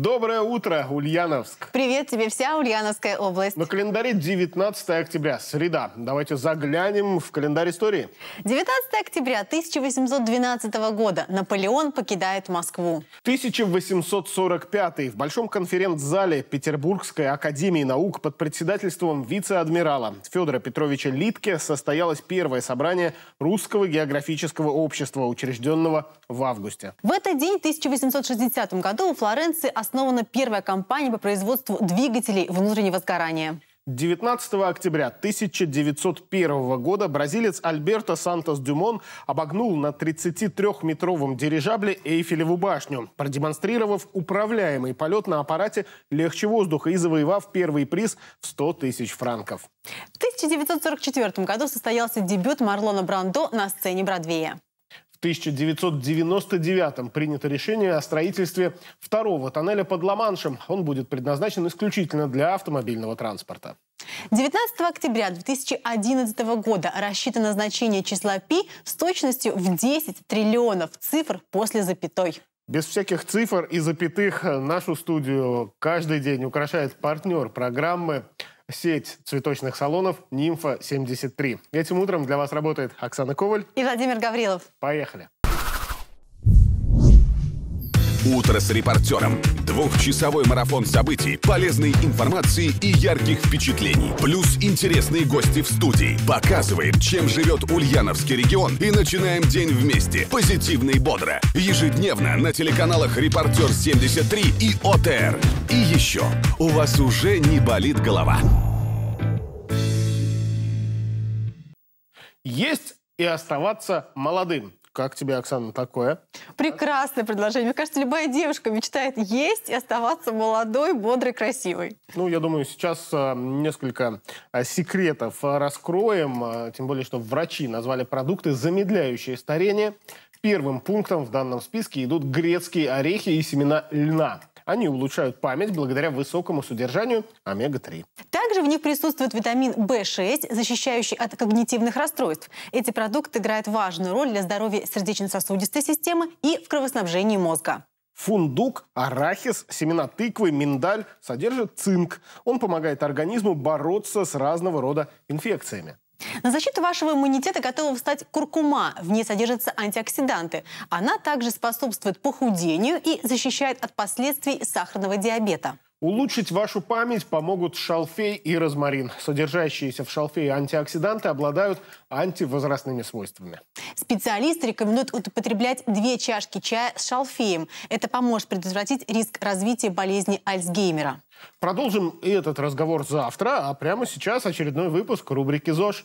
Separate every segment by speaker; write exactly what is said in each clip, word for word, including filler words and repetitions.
Speaker 1: Доброе утро, Ульяновск!
Speaker 2: Привет тебе, вся Ульяновская область.
Speaker 1: На календаре девятнадцатое октября, среда. Давайте заглянем в календарь истории.
Speaker 2: девятнадцатое октября тысяча восемьсот двенадцатого года Наполеон покидает Москву.
Speaker 1: тысяча восемьсот сорок пятый. В Большом конференц-зале Петербургской академии наук под председательством вице-адмирала Федора Петровича Литке состоялось первое собрание Русского географического общества, учрежденного в августе.
Speaker 2: В этот день, в тысяча восемьсот шестидесятом году, у Флоренции основана первая компания по производству двигателей внутреннего сгорания.
Speaker 1: девятнадцатого октября тысяча девятьсот первого года бразилец Альберто Сантос-Дюмон обогнул на тридцатитрёхметровом дирижабле Эйфелеву башню, продемонстрировав управляемый полет на аппарате легче воздуха и завоевав первый приз в сто тысяч франков.
Speaker 2: В тысяча девятьсот сорок четвёртом году состоялся дебют Марлона Брандо на сцене Бродвея.
Speaker 1: В тысяча девятьсот девяносто девятом принято решение о строительстве второго тоннеля под Ла-Маншем. Он будет предназначен исключительно для автомобильного транспорта.
Speaker 2: девятнадцатого октября две тысячи одиннадцатого года рассчитано значение числа π с точностью в десять триллионов цифр после запятой.
Speaker 1: Без всяких цифр и запятых нашу студию каждый день украшает партнер программы сеть цветочных салонов «Нимфа семьдесят три». Этим утром для вас работает Оксана Коваль
Speaker 2: и Владимир Гаврилов.
Speaker 1: Поехали!
Speaker 3: Утро с репортером. Двухчасовой марафон событий, полезной информации и ярких впечатлений. Плюс интересные гости в студии. Показываем, чем живет Ульяновский регион, и начинаем день вместе. Позитивно и бодро. Ежедневно на телеканалах «Репортер семьдесят три» и О Т Р. И еще, у вас уже не болит голова.
Speaker 1: Есть и оставаться молодым. Как тебе, Оксана, такое?
Speaker 2: Прекрасное предложение. Мне кажется, любая девушка мечтает есть и оставаться молодой, бодрой, красивой.
Speaker 1: Ну, я думаю, сейчас а, несколько а, секретов а, раскроем. А, тем более, что врачи назвали продукты, замедляющие старение. Первым пунктом в данном списке идут грецкие орехи и семена льна. Они улучшают память благодаря высокому содержанию омега три.
Speaker 2: Также в них присутствует витамин В шесть, защищающий от когнитивных расстройств. Эти продукты играют важную роль для здоровья сердечно-сосудистой системы и в кровоснабжении мозга.
Speaker 1: Фундук, арахис, семена тыквы, миндаль содержат цинк. Он помогает организму бороться с разного рода инфекциями.
Speaker 2: На защиту вашего иммунитета готова встать куркума. В ней содержатся антиоксиданты. Она также способствует похудению и защищает от последствий сахарного диабета.
Speaker 1: Улучшить вашу память помогут шалфей и розмарин. Содержащиеся в шалфее антиоксиданты обладают антивозрастными свойствами.
Speaker 2: Специалисты рекомендуют употреблять две чашки чая с шалфеем. Это поможет предотвратить риск развития болезни Альцгеймера.
Speaker 1: Продолжим этот разговор завтра, а прямо сейчас очередной выпуск рубрики ЗОЖ.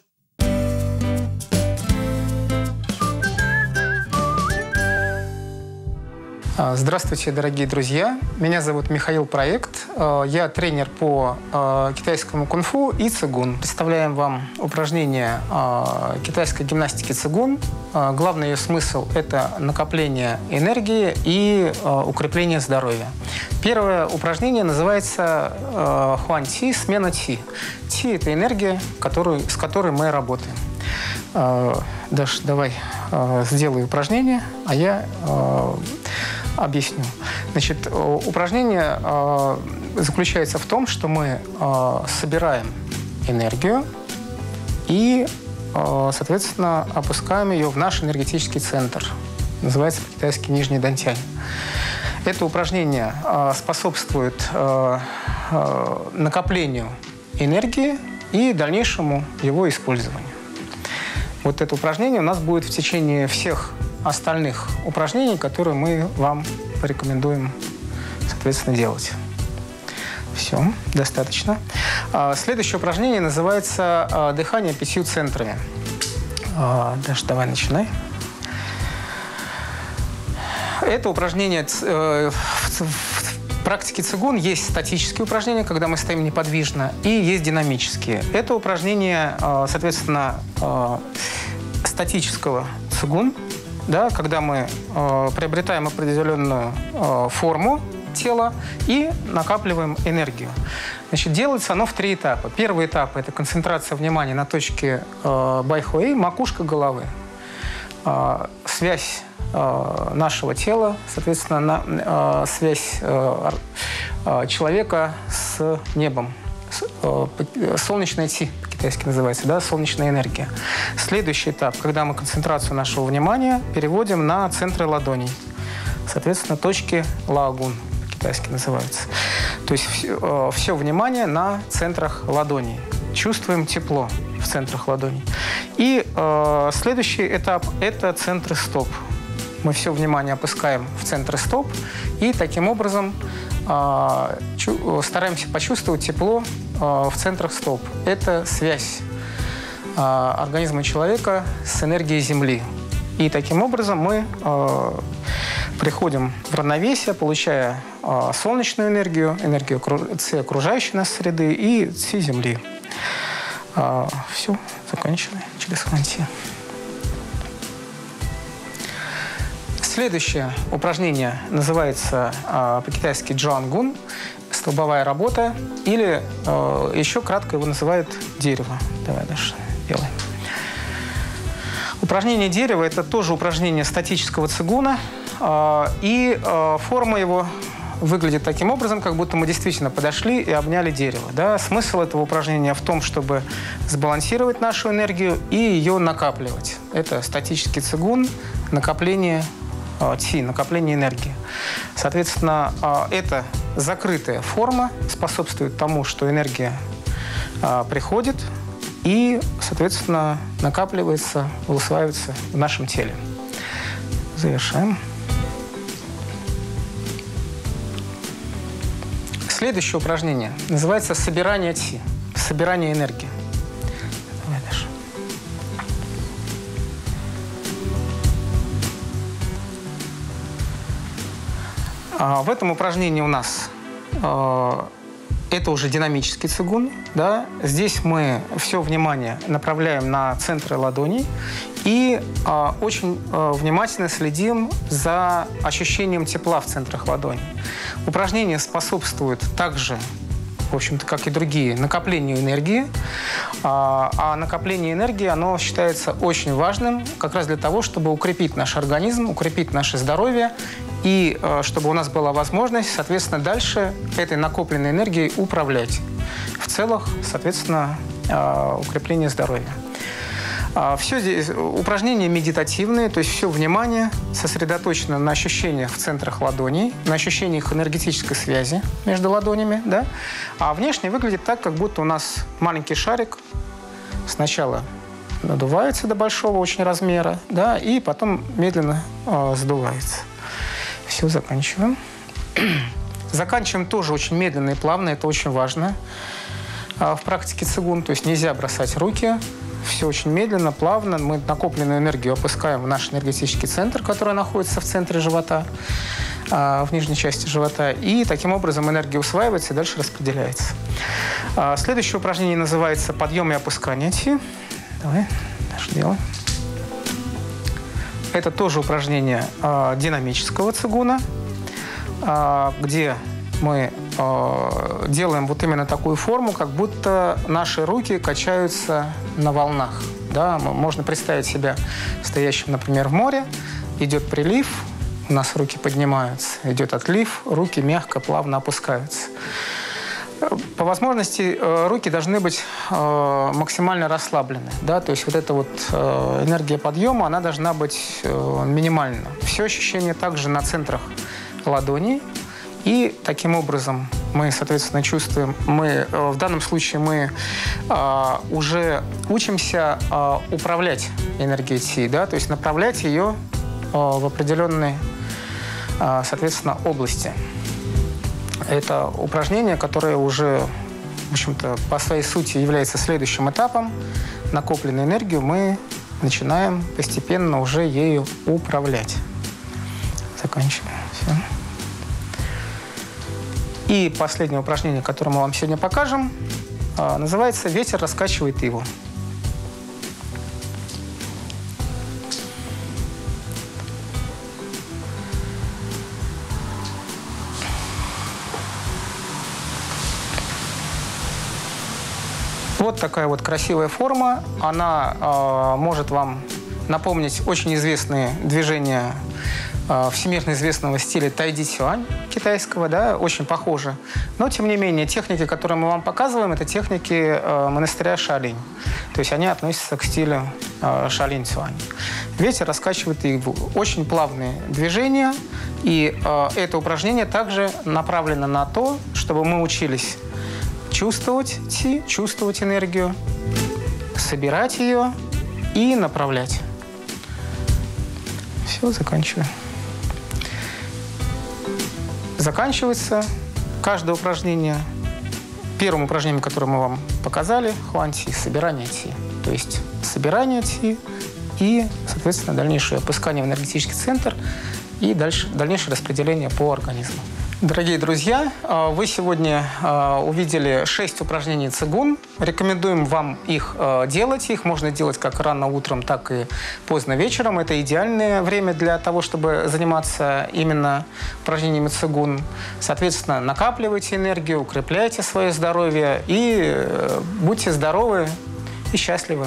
Speaker 4: Здравствуйте, дорогие друзья. Меня зовут Михаил Проект. Я тренер по китайскому кунг-фу и цигун. Представляем вам упражнение китайской гимнастики цигун. Главный ее смысл – это накопление энергии и укрепление здоровья. Первое упражнение называется хуань ти, смена ти. Ти – это энергия, которую, с которой мы работаем. Даш, давай сделай упражнение, а я объясню. Значит, упражнение э, заключается в том, что мы э, собираем энергию и, э, соответственно, опускаем ее в наш энергетический центр. Называется по-китайски нижний дантянь. Это упражнение э, способствует э, э, накоплению энергии и дальнейшему его использованию. Вот это упражнение у нас будет в течение всех остальных упражнений, которые мы вам порекомендуем, соответственно, делать. Все, достаточно. Следующее упражнение называется «Дыхание пятью центрами». Даша, давай начинай. Это упражнение в практике цигун есть статические упражнения, когда мы стоим неподвижно, и есть динамические. Это упражнение, соответственно, статического цигун, да, когда мы э, приобретаем определенную э, форму тела и накапливаем энергию. Значит, делается оно в три этапа. Первый этап – это концентрация внимания на точке э, байхуэй, макушка головы. э, связь э, нашего тела, соответственно, на, э, связь э, э, человека с небом. С, э, солнечная ци по-китайски называется, да, солнечная энергия. Следующий этап, когда мы концентрацию нашего внимания переводим на центры ладоней. Соответственно, точки лагун по-китайски называются. То есть все, все внимание на центрах ладоней. Чувствуем тепло в центрах ладоней. И э, следующий этап – это центры стоп. Мы все внимание опускаем в центры стоп и таким образом э, чу, стараемся почувствовать тепло э, в центрах стоп. Это связь э, организма человека с энергией Земли. И таким образом мы э, приходим в равновесие, получая э, солнечную энергию, энергию ци окружающей нас среды и ци Земли. Э, все, заканчиваем через ханти. Следующее упражнение называется э, по-китайски джуангун, столбовая работа, или э, еще кратко его называют дерево. Давай дальше делаем. Упражнение дерева – это тоже упражнение статического цигуна, э, и э, форма его выглядит таким образом, как будто мы действительно подошли и обняли дерево. Да? Смысл этого упражнения в том, чтобы сбалансировать нашу энергию и ее накапливать. Это статический цигун, накопление э, ци, накопление энергии. Соответственно, э, эта закрытая форма способствует тому, что энергия э, приходит и, соответственно, накапливается, усваивается в нашем теле. Завершаем. Следующее упражнение называется собирание ци, собирание энергии. Давай дальше. А в этом упражнении у нас э, это уже динамический цигун. Да? Здесь мы все внимание направляем на центры ладоней и э, очень э, внимательно следим за ощущением тепла в центрах ладоней. Упражнение способствует также, в общем-то, как и другие, накоплению энергии. А, а накопление энергии, оно считается очень важным как раз для того, чтобы укрепить наш организм, укрепить наше здоровье и э, чтобы у нас была возможность, соответственно, дальше этой накопленной энергией управлять в целях, соответственно, э, укрепления здоровья. А, все здесь упражнения медитативные, то есть все внимание сосредоточено на ощущениях в центрах ладоней, на ощущениях энергетической связи между ладонями, да? А внешне выглядит так, как будто у нас маленький шарик сначала надувается до большого очень размера, да, и потом медленно э, сдувается. Все, заканчиваем. Заканчиваем тоже очень медленно и плавно, это очень важно в практике цигун, то есть нельзя бросать руки, все очень медленно, плавно, мы накопленную энергию опускаем в наш энергетический центр, который находится в центре живота, в нижней части живота, и таким образом энергия усваивается и дальше распределяется. Следующее упражнение называется подъем и опускание ци. Давай, дальше делаем. Это тоже упражнение э, динамического цигуна, э, где мы э, делаем вот именно такую форму, как будто наши руки качаются на волнах. Да? Можно представить себя стоящим, например, в море, идет прилив, у нас руки поднимаются, идет отлив, руки мягко, плавно опускаются. По возможности руки должны быть э, максимально расслаблены. Да? То есть вот эта вот э, энергия подъема, она должна быть э, минимальна. Все ощущения также на центрах ладоней. И таким образом мы, соответственно, чувствуем, мы, э, в данном случае мы э, уже учимся э, управлять энергией ци, да? То есть направлять ее э, в определенные, э, соответственно, области. Это упражнение, которое уже, в общем-то, по своей сути является следующим этапом. Накопленную энергию мы начинаем постепенно уже ею управлять. Заканчиваем. Все. И последнее упражнение, которое мы вам сегодня покажем, называется «Ветер раскачивает иву». Вот такая вот красивая форма. Она э, может вам напомнить очень известные движения э, всемирно известного стиля тайди-цюань китайского, да, очень похожи. Но, тем не менее, техники, которые мы вам показываем, это техники э, монастыря Шаолинь. То есть они относятся к стилю э, Шаолинь-цюань. Ветер раскачивает иглу. Очень плавные движения. И э, это упражнение также направлено на то, чтобы мы учились чувствовать ци, чувствовать энергию, собирать ее и направлять. Все, заканчиваю. Заканчивается каждое упражнение первым упражнением, которое мы вам показали, хуан ци, собирание ци. То есть собирание ци и, соответственно, дальнейшее опускание в энергетический центр и дальше, дальнейшее распределение по организму. Дорогие друзья, вы сегодня увидели шесть упражнений цигун. Рекомендуем вам их делать. Их можно делать как рано утром, так и поздно вечером. Это идеальное время для того, чтобы заниматься именно упражнениями цигун. Соответственно, накапливайте энергию, укрепляйте свое здоровье и будьте здоровы и счастливы.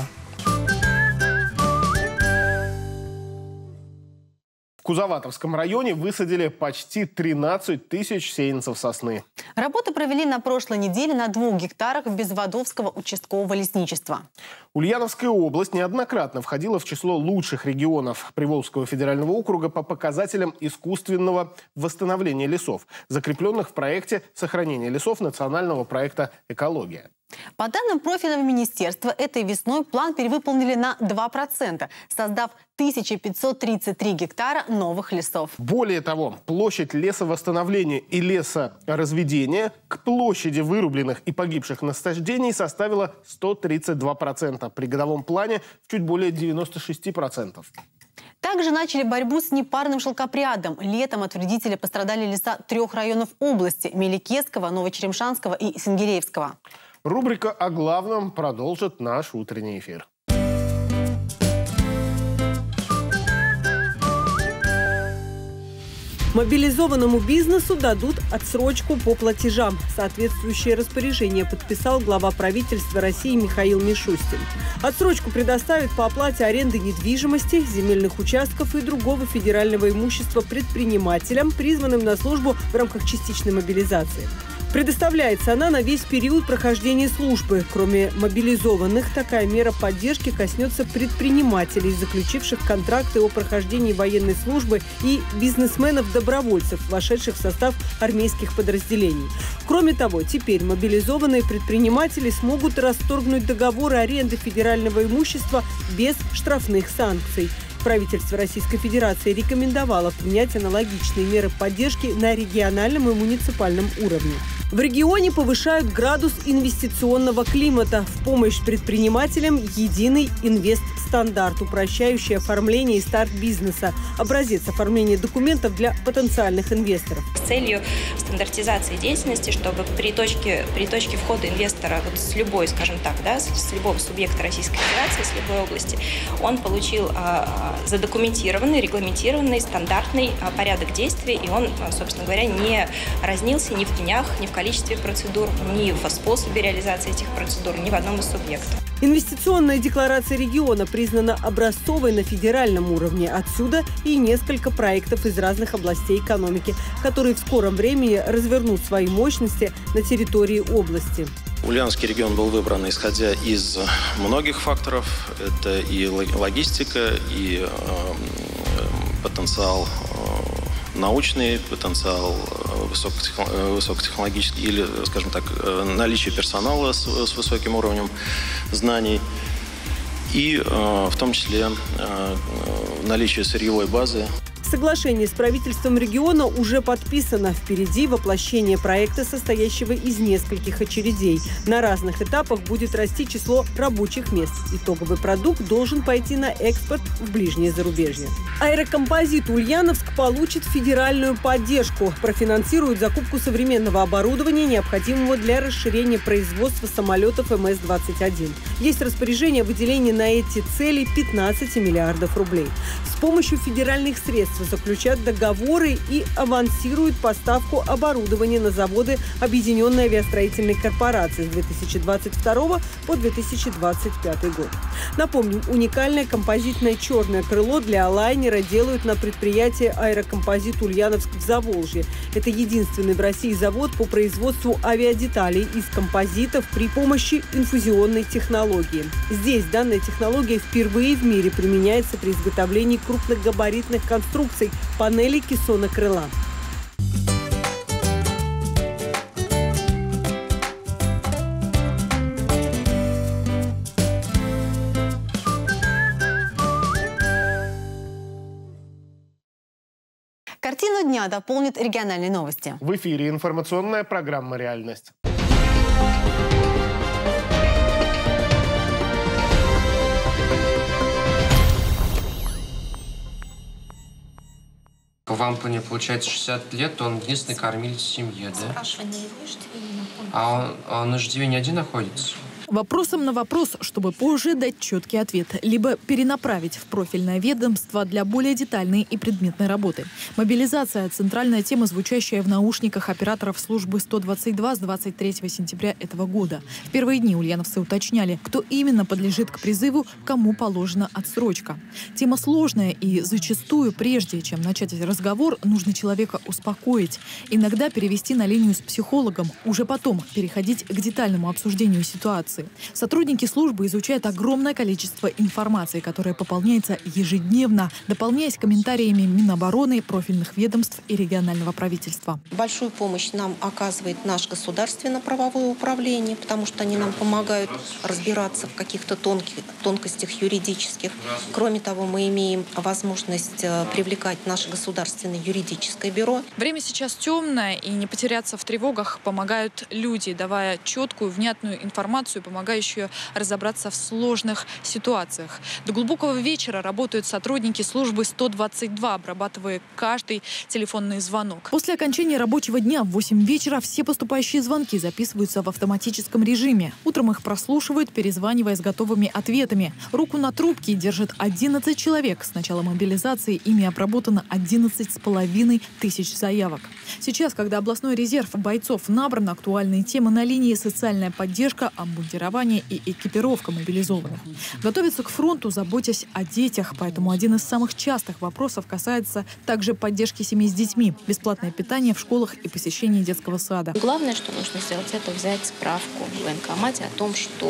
Speaker 1: В Кузоватовском районе высадили почти тринадцать тысяч сеянцев сосны.
Speaker 2: Работы провели на прошлой неделе на двух гектарах Безводовского участкового лесничества.
Speaker 1: Ульяновская область неоднократно входила в число лучших регионов Приволжского федерального округа по показателям искусственного восстановления лесов, закрепленных в проекте сохранения лесов национального проекта «Экология».
Speaker 2: По данным профильного министерства, этой весной план перевыполнили на два процента, создав тысячу пятьсот тридцать три гектара новых лесов.
Speaker 1: Более того, площадь лесовосстановления и лесоразведения к площади вырубленных и погибших насаждений составила сто тридцать два процента, при годовом плане в чуть более девяноста шести процентов.
Speaker 2: Также начали борьбу с непарным шелкопрядом. Летом от вредителя пострадали леса трех районов области – Меликесского, Новочеремшанского и Сенгереевского.
Speaker 1: Рубрика о главном продолжит наш утренний эфир.
Speaker 5: Мобилизованному бизнесу дадут отсрочку по платежам. Соответствующее распоряжение подписал глава правительства России Михаил Мишустин. Отсрочку предоставят по оплате аренды недвижимости, земельных участков и другого федерального имущества предпринимателям, призванным на службу в рамках частичной мобилизации. Предоставляется она на весь период прохождения службы. Кроме мобилизованных, такая мера поддержки коснется предпринимателей, заключивших контракты о прохождении военной службы, и бизнесменов-добровольцев, вошедших в состав армейских подразделений. Кроме того, теперь мобилизованные предприниматели смогут расторгнуть договоры аренды федерального имущества без штрафных санкций. Правительство Российской Федерации рекомендовало принять аналогичные меры поддержки на региональном и муниципальном уровне. В регионе повышают градус инвестиционного климата. В помощь предпринимателям единый инвестстандарт, упрощающий оформление и старт бизнеса. Образец оформления документов для потенциальных инвесторов.
Speaker 6: С целью стандартизации деятельности, чтобы при точке, при точке входа инвестора вот с любой, скажем так, да, с любого субъекта Российской Федерации, с любой области, он получил а, задокументированный, регламентированный, стандартный а, порядок действий, и он, собственно говоря, не разнился ни в днях, ни в количестве процедур, ни в способе реализации этих процедур, ни в одном из субъектов.
Speaker 5: Инвестиционная декларация региона признана образцовой на федеральном уровне. Отсюда и несколько проектов из разных областей экономики, которые в скором времени развернут свои мощности на территории области.
Speaker 7: Ульяновский регион был выбран исходя из многих факторов. Это и логистика, и э, потенциал э, научный, потенциал высокотехнологический или, скажем так, наличие персонала с, с высоким уровнем знаний и э, в том числе э, наличие сырьевой базы.
Speaker 5: Соглашение с правительством региона уже подписано. Впереди воплощение проекта, состоящего из нескольких очередей. На разных этапах будет расти число рабочих мест. Итоговый продукт должен пойти на экспорт в ближнее зарубежье. Аэрокомпозит «Ульяновск» получит федеральную поддержку. Профинансируют закупку современного оборудования, необходимого для расширения производства самолетов эм эс двадцать один. Есть распоряжение о выделении на эти цели пятнадцати миллиардов рублей. С помощью федеральных средств правительства заключат договоры и авансируют поставку оборудования на заводы Объединенной авиастроительной корпорации с две тысячи двадцать второго по две тысячи двадцать пятый год. Напомним, уникальное композитное черное крыло для лайнера делают на предприятии «Аэрокомпозит Ульяновск» в Заволжье. Это единственный в России завод по производству авиадеталей из композитов при помощи инфузионной технологии. Здесь данная технология впервые в мире применяется при изготовлении крупногабаритных конструкций панелей кессона крыла.
Speaker 2: Картину дня дополнит региональные новости.
Speaker 1: В эфире информационная программа «Реальность».
Speaker 8: В Ампане, получается, шестьдесят лет, он единственный кормилец в семье, да? А он, а он на иждивении один находится?
Speaker 9: Вопросом на вопрос, чтобы позже дать четкий ответ, либо перенаправить в профильное ведомство для более детальной и предметной работы. Мобилизация – центральная тема, звучащая в наушниках операторов службы сто двадцать два с двадцать третьего сентября этого года. В первые дни ульяновцы уточняли, кто именно подлежит к призыву, кому положена отсрочка. Тема сложная, и зачастую, прежде чем начать разговор, нужно человека успокоить. Иногда перевести на линию с психологом, уже потом переходить к детальному обсуждению ситуации. Сотрудники службы изучают огромное количество информации, которая пополняется ежедневно, дополняясь комментариями Минобороны, профильных ведомств и регионального правительства.
Speaker 10: Большую помощь нам оказывает наше государственно-правовое управление, потому что они нам помогают разбираться в каких-то тонких, тонкостях юридических. Кроме того, мы имеем возможность привлекать наше государственное юридическое бюро.
Speaker 11: Время сейчас темное, и не потеряться в тревогах помогают люди, давая четкую, внятную информацию, помогающую разобраться в сложных ситуациях. До глубокого вечера работают сотрудники службы сто двадцать два, обрабатывая каждый телефонный звонок.
Speaker 9: После окончания рабочего дня в восемь вечера все поступающие звонки записываются в автоматическом режиме. Утром их прослушивают, перезванивая с готовыми ответами. Руку на трубке держит одиннадцать человек. С начала мобилизации ими обработано одиннадцать с половиной тысяч заявок. Сейчас, когда областной резерв бойцов набран, актуальные темы на линии: социальная поддержка, обмундирование и экипировка мобилизованных. Готовятся к фронту, заботясь о детях, поэтому один из самых частых вопросов касается также поддержки семей с детьми, бесплатное питание в школах и посещение детского сада.
Speaker 10: Главное, что нужно сделать, это взять справку в военкомате о том, что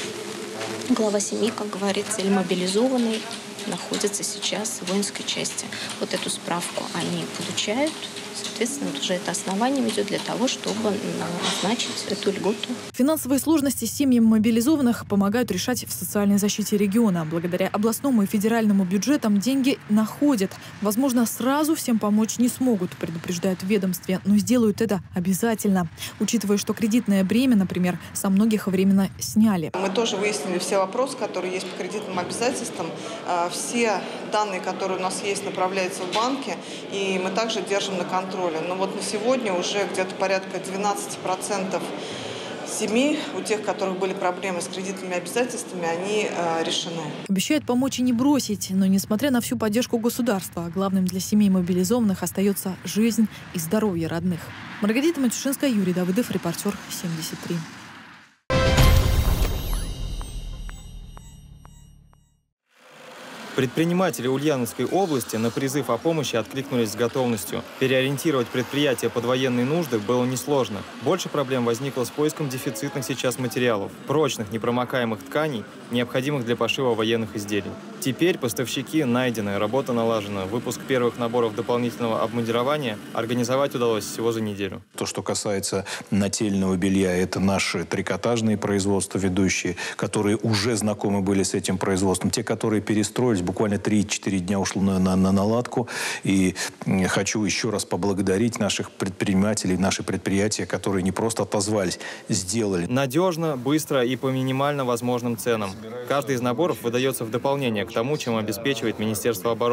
Speaker 10: глава семьи, как говорится, или мобилизованный, находится сейчас в воинской части. Вот эту справку они получают. Соответственно, вот уже это основание идет для того, чтобы назначить эту льготу.
Speaker 9: Финансовые сложности семьям мобилизованных помогают решать в социальной защите региона. Благодаря областному и федеральному бюджетам деньги находят. Возможно, сразу всем помочь не смогут, предупреждают в ведомстве, но сделают это обязательно. Учитывая, что кредитное бремя, например, со многих временно сняли.
Speaker 12: Мы тоже выяснили все вопросы, которые есть по кредитным обязательствам. Все данные, которые у нас есть, направляются в банки, и мы также держим на контроле. Но вот на сегодня уже где-то порядка двенадцать процентов семей, у тех, у которых были проблемы с кредитными обязательствами, они э, решены.
Speaker 9: Обещают помочь и не бросить, но несмотря на всю поддержку государства, главным для семей мобилизованных остается жизнь и здоровье родных. Маргарита Матюшинская, Юрий Давыдов, репортер семьдесят три.
Speaker 13: Предприниматели Ульяновской области на призыв о помощи откликнулись с готовностью. Переориентировать предприятия под военные нужды было несложно. Больше проблем возникло с поиском дефицитных сейчас материалов, прочных непромокаемых тканей, необходимых для пошива военных изделий. Теперь поставщики найдены, работа налажена. Выпуск первых наборов дополнительного обмундирования организовать удалось всего за неделю.
Speaker 14: То, что касается нательного белья, это наши трикотажные производства ведущие, которые уже знакомы были с этим производством. Те, которые перестроились, буквально три-четыре дня ушло на, на, на наладку. И хочу еще раз поблагодарить наших предпринимателей, наши предприятия, которые не просто отозвались, сделали.
Speaker 13: Надежно, быстро и по минимально возможным ценам. Каждый из наборов выдается в дополнение к тому, чем обеспечивает Министерство обороны.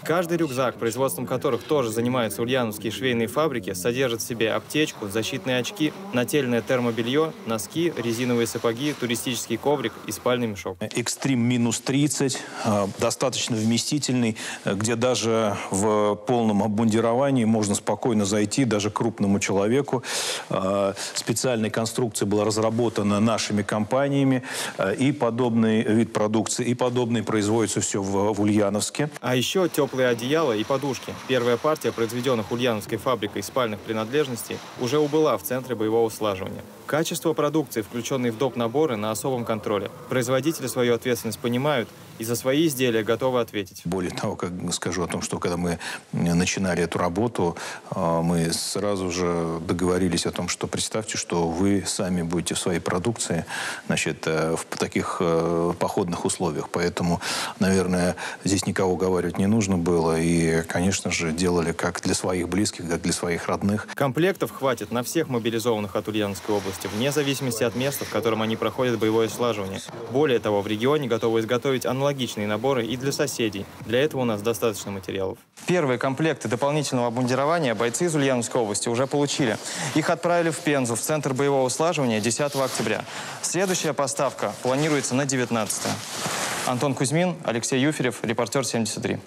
Speaker 13: Каждый рюкзак, производством которых тоже занимаются ульяновские швейные фабрики, содержит в себе аптечку, защитные очки, нательное термобелье, носки, резиновые сапоги, туристический коврик и спальный мешок.
Speaker 14: Экстрим минус тридцать, достаточно вместительный, где даже в полном обмундировании можно спокойно зайти, даже крупному человеку. Специальная конструкция была разработана нашими компаниями, и подобный вид продукции, и подобный производится все в, в Ульяновске.
Speaker 13: А еще теплые одеяла и подушки. Первая партия, произведенных Ульяновской фабрикой спальных принадлежностей, уже убыла в центре боевого слаживания. Качество продукции, включенной в доп. Наборы, на особом контроле. Производители свою ответственность понимают и за свои изделия готовы ответить.
Speaker 14: Более того, как скажу о том, что когда мы начинали эту работу, мы сразу же договорились о том, что представьте, что вы сами будете в своей продукции, значит, в таких походных условиях. Поэтому, наверное, здесь никого уговаривать не нужно было. И, конечно же, делали как для своих близких, как для своих родных.
Speaker 13: Комплектов хватит на всех мобилизованных от Ульяновской области, вне зависимости от места, в котором они проходят боевое слаживание. Более того, в регионе готовы изготовить аналогичные наборы и для соседей. Для этого у нас достаточно материалов. Первые комплекты дополнительного обмундирования бойцы из Ульяновской области уже получили. Их отправили в Пензу, в центр боевого слаживания десятого октября. Следующая поставка планируется на девятнадцатое. Антон Кузьмин, Алексей Юферев, Репортер семьдесят три.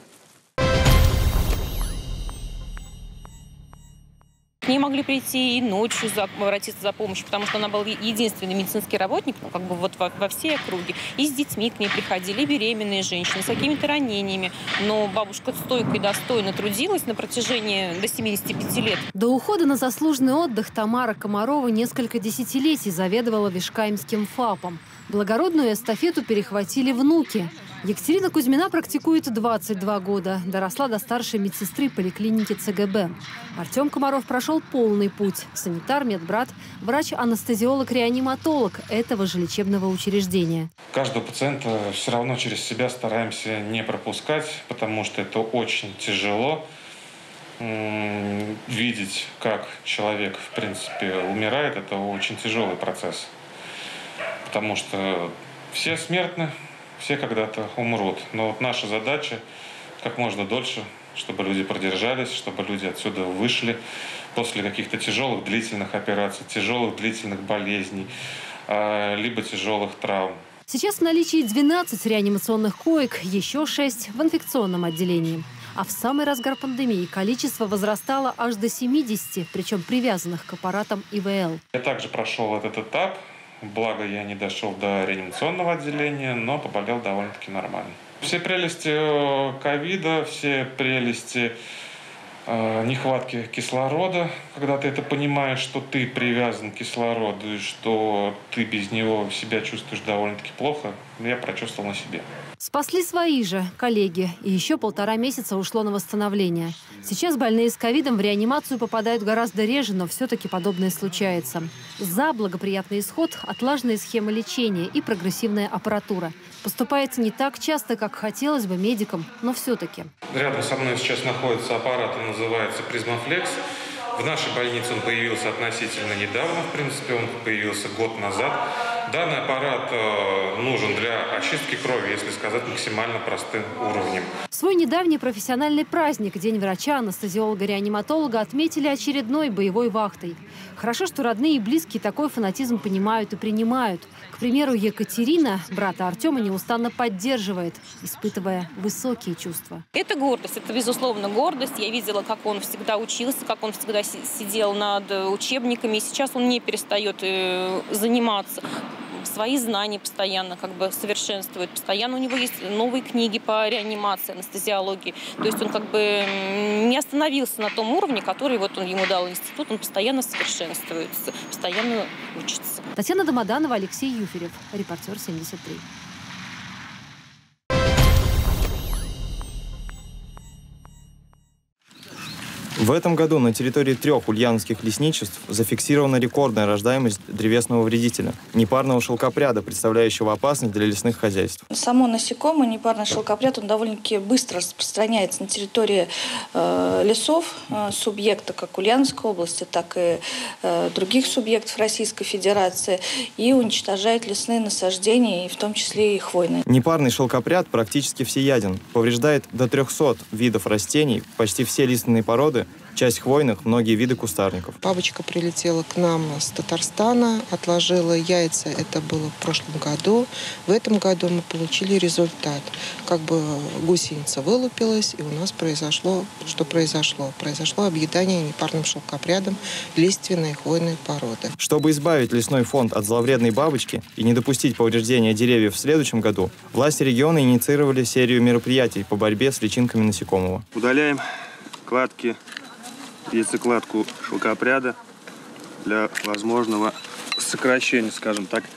Speaker 15: К ней могли прийти и ночью за, обратиться за помощью, потому что она была единственный медицинский работник, ну, как бы вот во, во всей округе. И с детьми к ней приходили, и беременные женщины с какими-то ранениями. Но бабушка стойко и достойно трудилась на протяжении до семидесяти пяти лет.
Speaker 16: До ухода на заслуженный отдых Тамара Комарова несколько десятилетий заведовала Вишкаимским ФАПом. Благородную эстафету перехватили внуки. Екатерина Кузьмина практикует двадцать два года. Доросла до старшей медсестры поликлиники ЦГБ. Артем Комаров прошел полный путь. Санитар, медбрат, врач-анестезиолог-реаниматолог этого же лечебного учреждения.
Speaker 17: Каждого пациента все равно через себя стараемся не пропускать, потому что это очень тяжело. Видеть, как человек, в принципе, умирает, это очень тяжелый процесс. Потому что все смертны. Все когда-то умрут. Но вот наша задача как можно дольше, чтобы люди продержались, чтобы люди отсюда вышли после каких-то тяжелых длительных операций, тяжелых длительных болезней, либо тяжелых травм.
Speaker 16: Сейчас в наличии двенадцать реанимационных коек, еще шесть в инфекционном отделении. А в самый разгар пандемии количество возрастало аж до семидесяти, причем привязанных к аппаратам И В Л.
Speaker 17: Я также прошел этот этап. Благо, я не дошел до реанимационного отделения, но поболел довольно-таки нормально. Все прелести ковида, все прелести э, нехватки кислорода, когда ты это понимаешь, что ты привязан к кислороду и что ты без него себя чувствуешь довольно-таки плохо, я прочувствовал на себе.
Speaker 16: Спасли свои же коллеги. И еще полтора месяца ушло на восстановление. Сейчас больные с ковидом в реанимацию попадают гораздо реже, но все-таки подобное случается. За благоприятный исход отлаженные схемы лечения и прогрессивная аппаратура. Поступает не так часто, как хотелось бы медикам, но все-таки.
Speaker 17: Рядом со мной сейчас находится аппарат, он называется Призмафлекс. В нашей больнице он появился относительно недавно, в принципе, он появился год назад. Данный аппарат э, нужен для очистки крови, если сказать максимально простым уровнем.
Speaker 16: Свой недавний профессиональный праздник, День врача, анестезиолога-реаниматолога, отметили очередной боевой вахтой. Хорошо, что родные и близкие такой фанатизм понимают и принимают. К примеру, Екатерина брата Артема неустанно поддерживает, испытывая высокие чувства.
Speaker 15: Это гордость, это, безусловно, гордость. Я видела, как он всегда учился, как он всегда сидел над учебниками. И сейчас он не перестает заниматься. Свои знания постоянно как бы совершенствует. Постоянно у него есть новые книги по реанимации, анестезиологии. То есть он как бы не остановился на том уровне, который вот он ему дал институт. Он постоянно совершенствуется, постоянно учится.
Speaker 16: Татьяна Домоданова, Алексей Юферев, Репортер семьдесят три.
Speaker 13: В этом году на территории трех ульяновских лесничеств зафиксирована рекордная рождаемость древесного вредителя – непарного шелкопряда, представляющего опасность для лесных хозяйств.
Speaker 18: Само насекомое, непарный шелкопряд, он довольно-таки быстро распространяется на территории э, лесов э, субъекта как Ульяновской области, так и э, других субъектов Российской Федерации и уничтожает лесные насаждения, и в том числе и хвойные.
Speaker 13: Непарный шелкопряд практически всеяден, повреждает до трехсот видов растений, почти все лиственные породы, часть хвойных, многие виды кустарников.
Speaker 19: Бабочка прилетела к нам с Татарстана, отложила яйца, это было в прошлом году. В этом году мы получили результат. Как бы гусеница вылупилась, и у нас произошло, что произошло? Произошло объедание непарным шелкопрядом лиственной хвойной породы.
Speaker 13: Чтобы избавить лесной фонд от зловредной бабочки и не допустить повреждения деревьев в следующем году, власти региона инициировали серию мероприятий по борьбе с личинками насекомого.
Speaker 20: Удаляем кладки, яйцекладку шелкопряда для возможного сокращения, скажем так,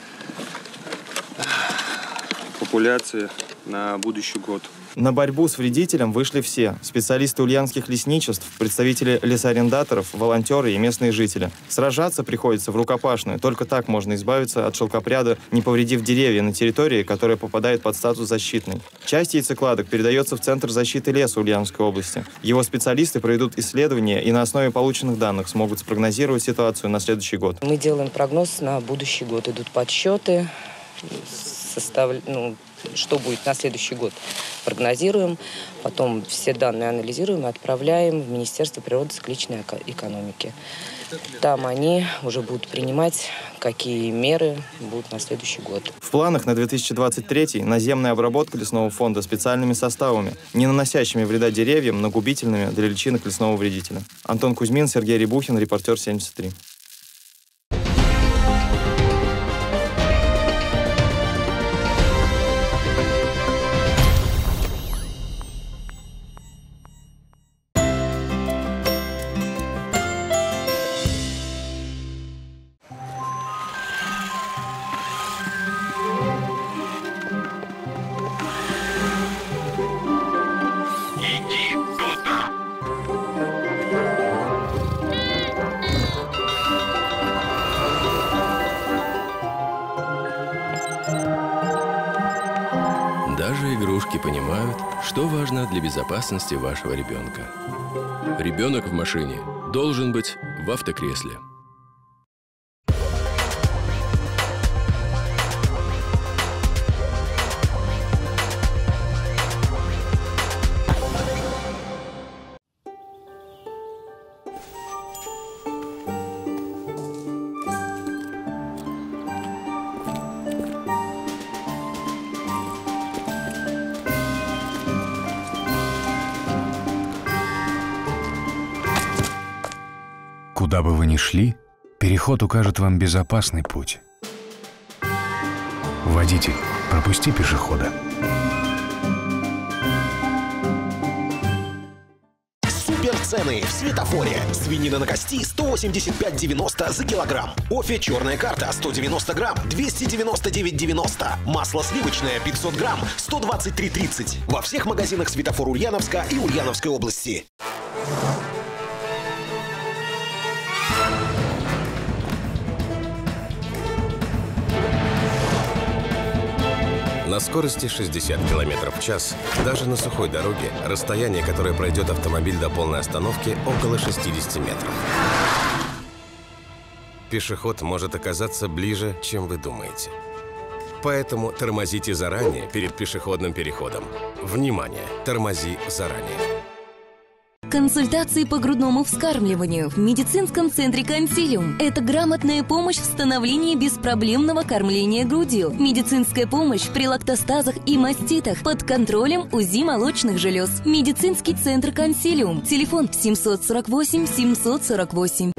Speaker 20: популяции на будущий год.
Speaker 13: На борьбу с вредителем вышли все – специалисты ульяновских лесничеств, представители лесоарендаторов, волонтеры и местные жители. Сражаться приходится в рукопашную. Только так можно избавиться от шелкопряда, не повредив деревья на территории, которая попадает под статус защитной. Часть яйцекладок передается в Центр защиты леса Ульяновской области. Его специалисты проведут исследования и на основе полученных данных смогут спрогнозировать ситуацию на следующий год.
Speaker 21: Мы делаем прогноз на будущий год. Идут подсчеты, состав... ну, что будет на следующий год. Прогнозируем, потом все данные анализируем и отправляем в Министерство природы и цикличной экономики. Там они уже будут принимать, какие меры будут на следующий год.
Speaker 13: В планах на две тысячи двадцать третий наземная обработка лесного фонда специальными составами, не наносящими вреда деревьям, но губительными для личинок лесного вредителя. Антон Кузьмин, Сергей Рябухин, репортер семьдесят три.
Speaker 22: Даже игрушки понимают, что важно для безопасности вашего ребенка. Ребенок в машине должен быть в автокресле.
Speaker 23: Куда бы вы ни шли, переход укажет вам безопасный путь. Водитель, пропусти пешехода.
Speaker 24: Суперцены в светофоре. Свинина на кости сто восемьдесят пять девяносто за килограмм. Офе черная карта сто девяносто грамм двести девяносто девять девяносто. Масло сливочное пятьсот грамм сто двадцать три тридцать. Во всех магазинах Светофор Ульяновска и Ульяновской области.
Speaker 22: На скорости шестьдесят километров в час, даже на сухой дороге, расстояние, которое пройдет автомобиль до полной остановки, около шестидесяти метров. Пешеход может оказаться ближе, чем вы думаете. Поэтому тормозите заранее перед пешеходным переходом. Внимание! Тормози заранее.
Speaker 25: Консультации по грудному вскармливанию в медицинском центре «Консилиум». Это грамотная помощь в становлении беспроблемного кормления грудью. Медицинская помощь при лактостазах и маститах под контролем УЗИ молочных желез. Медицинский центр «Консилиум». Телефон семьсот сорок восемь семьсот сорок восемь.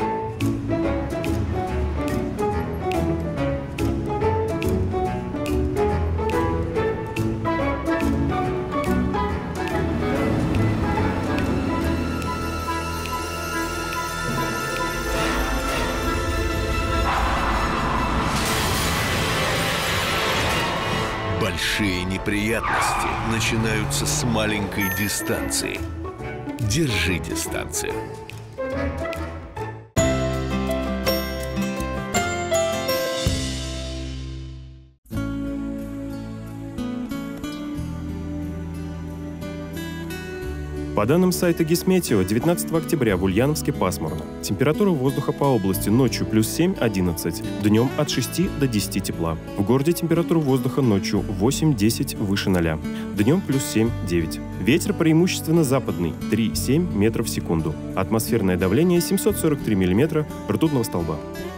Speaker 26: Большие неприятности начинаются с маленькой дистанции. Держи дистанцию.
Speaker 3: По данным сайта Гисметео, девятнадцатого октября в Ульяновске пасмурно. Температура воздуха по области ночью плюс семь — одиннадцать, днем от шести до десяти тепла. В городе температура воздуха ночью восемь — десять выше ноля, днем плюс семь — девять. Ветер преимущественно западный — три — семь метров в секунду. Атмосферное давление семьсот сорок три миллиметра ртутного столба.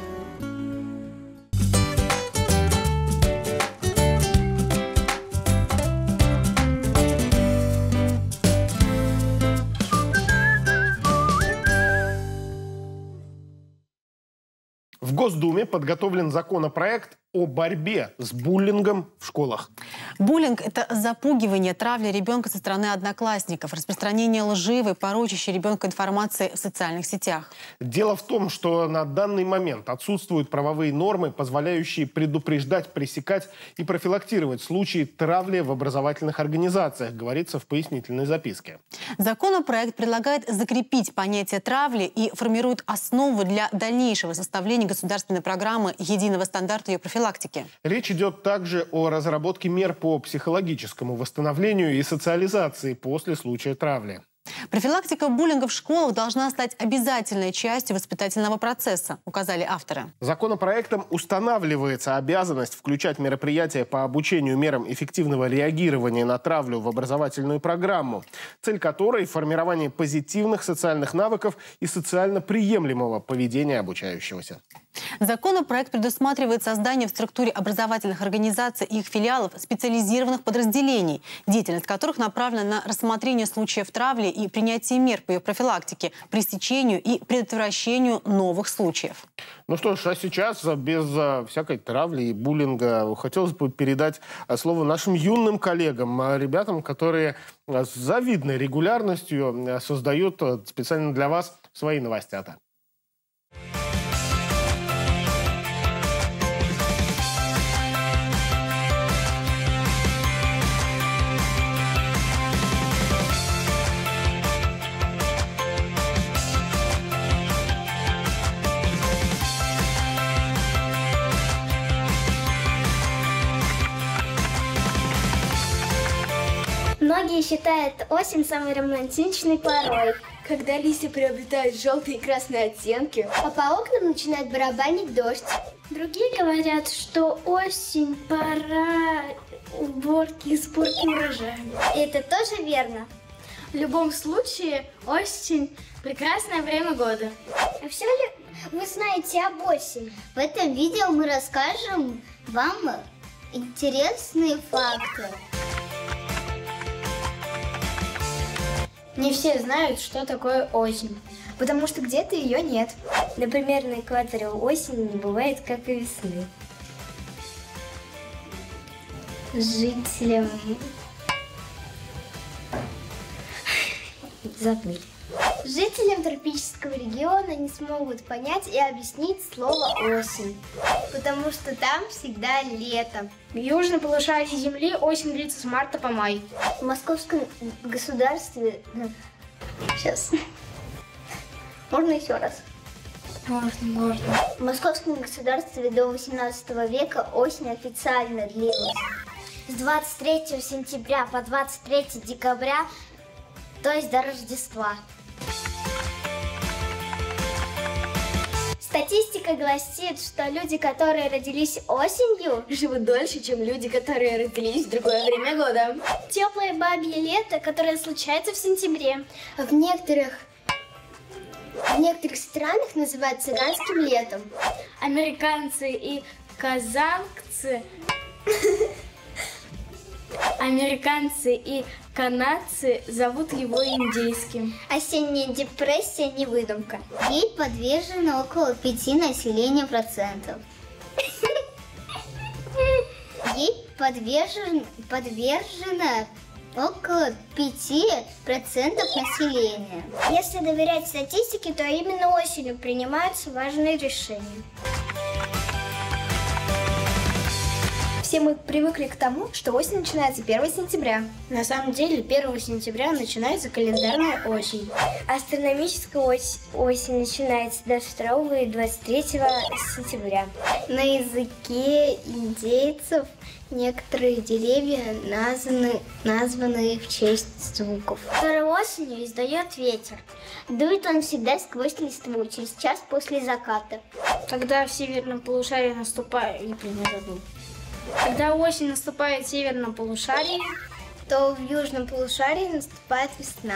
Speaker 1: В Госдуме подготовлен законопроект о борьбе с буллингом в школах.
Speaker 2: Буллинг – это запугивание, травля ребенка со стороны одноклассников, распространение лживой, порочащей ребенка информации в социальных сетях.
Speaker 1: Дело в том, что на данный момент отсутствуют правовые нормы, позволяющие предупреждать, пресекать и профилактировать случаи травли в образовательных организациях, говорится в пояснительной записке.
Speaker 2: Законопроект предлагает закрепить понятие травли и формирует основу для дальнейшего составления государственной программы единого стандарта ее профилактики.
Speaker 1: Речь идет также о разработке мер по психологическому восстановлению и социализации после случая травли.
Speaker 2: Профилактика буллинга в школах должна стать обязательной частью воспитательного процесса, указали авторы.
Speaker 1: Законопроектом устанавливается обязанность включать мероприятия по обучению мерам эффективного реагирования на травлю в образовательную программу, цель которой – формирование позитивных социальных навыков и социально приемлемого поведения обучающегося.
Speaker 2: Законопроект предусматривает создание в структуре образовательных организаций и их филиалов специализированных подразделений, деятельность которых направлена на рассмотрение случаев травли и принятие мер по ее профилактике, пресечению и предотвращению новых случаев.
Speaker 1: Ну что ж, а сейчас без а, всякой травли и буллинга хотелось бы передать а, слово нашим юным коллегам, а, ребятам, которые а, с завидной регулярностью а, создают а, специально для вас свои новостята.
Speaker 4: Многие считают осень самой романтичной порой, когда листья приобретают желтые и красные оттенки, а по окнам начинает барабанить дождь. Другие говорят, что осень – пора уборки и сборки урожая. Это тоже верно. В любом случае, осень – прекрасное время года. А все ли вы знаете об осени? В этом видео мы расскажем вам интересные факты. Не все знают, что такое осень, потому что где-то ее нет. Например, на экваторе осени не бывает, как и весны. Жителям... Забыли. Жителям тропического региона не смогут понять и объяснить слово «осень», потому что там всегда лето.
Speaker 5: В южном полушарии Земли осень длится с марта по май.
Speaker 4: В московском государстве... Сейчас. Можно еще раз?
Speaker 5: Можно, можно.
Speaker 4: В московском государстве до восемнадцатого века осень официально длилась с двадцать третьего сентября по двадцать третьего декабря, то есть до Рождества. Статистика гласит, что люди, которые родились осенью,
Speaker 5: живут дольше, чем люди, которые родились в другое время года.
Speaker 4: Теплое бабье лето, которое случается в сентябре, в некоторых, в некоторых странах называют цыганским летом.
Speaker 5: Американцы и казахцы... Американцы и канадцы зовут его индейским.
Speaker 4: Осенняя депрессия не выдумка. Ей подвержено около пяти населения процентов. Ей подвержен, подвержено около пяти процентов населения. Если доверять статистике, то именно осенью принимаются важные решения. Все мы привыкли к тому, что осень начинается первого сентября.
Speaker 5: На самом деле первого сентября начинается календарная осень.
Speaker 4: Астрономическая ось, осень начинается двадцать второго и двадцать третьего сентября.
Speaker 5: На языке индейцев некоторые деревья названы, названы в честь звуков.
Speaker 4: Второй осенью издает ветер. Дует он всегда сквозь листву, через час после заката.
Speaker 5: Когда в северном полушарии наступает... Я забыл. Когда осень наступает в северном полушарии,
Speaker 4: то в южном полушарии наступает весна.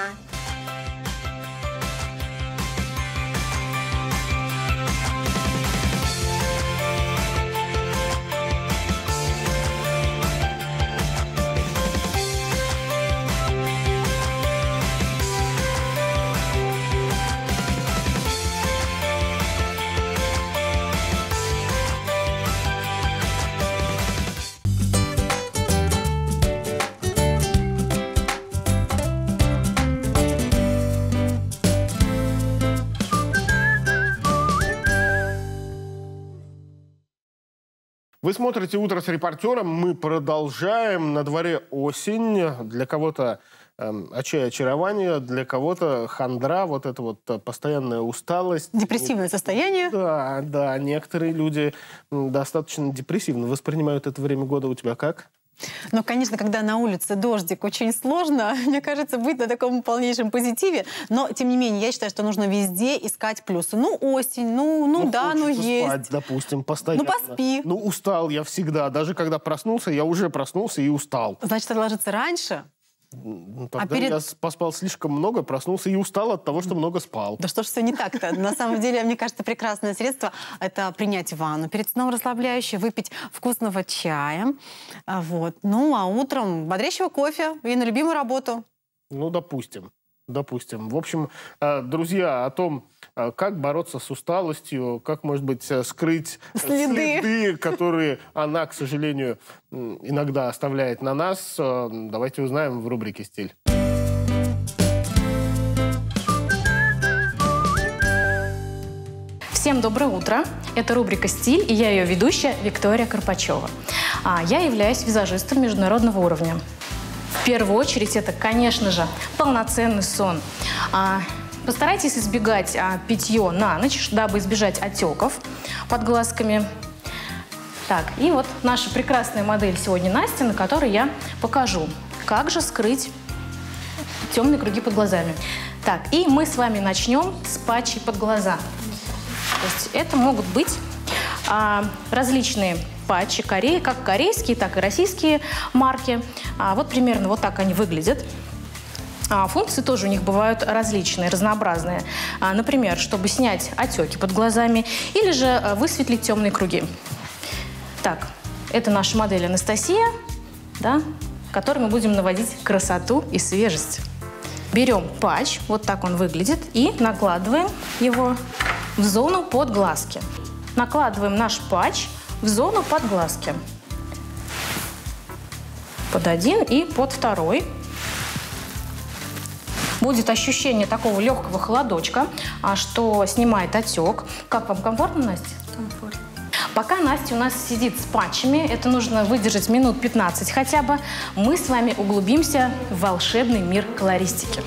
Speaker 1: Вы смотрите «Утро с репортером». Мы продолжаем. На дворе осень. Для кого-то э, отчаяние, очарование, для кого-то хандра, вот эта вот постоянная усталость.
Speaker 2: Депрессивное состояние.
Speaker 1: Да, да. Некоторые люди достаточно депрессивно воспринимают это время года. У тебя как?
Speaker 2: Ну, конечно, когда на улице дождик, очень сложно, мне кажется, быть на таком полнейшем позитиве. Но, тем не менее, я считаю, что нужно везде искать плюсы. Ну, осень, ну, ну, ну да, ну есть.
Speaker 1: Спать, допустим, постоянно.
Speaker 2: Ну, поспи.
Speaker 1: Ну, устал я всегда. Даже когда проснулся, я уже проснулся и устал.
Speaker 2: Значит, надо ложиться раньше?
Speaker 1: Тогда а перед... я поспал слишком много, проснулся и устал от того, что много спал.
Speaker 2: Да что ж все не так-то? На самом деле, мне кажется, прекрасное средство – это принять ванну перед сном расслабляющее, выпить вкусного чая. Вот. Ну, а утром бодрящего кофе и на любимую работу.
Speaker 1: Ну, допустим. Допустим. В общем, друзья, о том, как бороться с усталостью, как, может быть, скрыть
Speaker 2: следы,
Speaker 1: следы которые она, к сожалению, иногда оставляет на нас, давайте узнаем в рубрике «Стиль».
Speaker 6: Всем доброе утро. Это рубрика «Стиль», и я ее ведущая Виктория Карпачева. Я являюсь визажистом международного уровня. В первую очередь это, конечно же, полноценный сон. Постарайтесь избегать питье на ночь, дабы избежать отеков под глазками. Так, и вот наша прекрасная модель сегодня Настя, на которой я покажу, как же скрыть темные круги под глазами. Так, и мы с вами начнем с патчей под глаза. То есть это могут быть а, различные патчи, Кореи, как корейские, так и российские марки. А, вот примерно вот так они выглядят. А, функции тоже у них бывают различные, разнообразные. А, например, чтобы снять отеки под глазами или же а, высветлить темные круги. Так, это наша модель Анастасия, да, которой мы будем наводить красоту и свежесть. Берем патч, вот так он выглядит, и накладываем его в зону под глазки. Накладываем наш патч в зону под глазки. Под один и под второй. Будет ощущение такого легкого холодочка, что снимает отек. Как вам, комфортно, Настя?
Speaker 5: Комфортно.
Speaker 6: Пока Настя у нас сидит с патчами, это нужно выдержать минут пятнадцать хотя бы, мы с вами углубимся в волшебный мир колористики.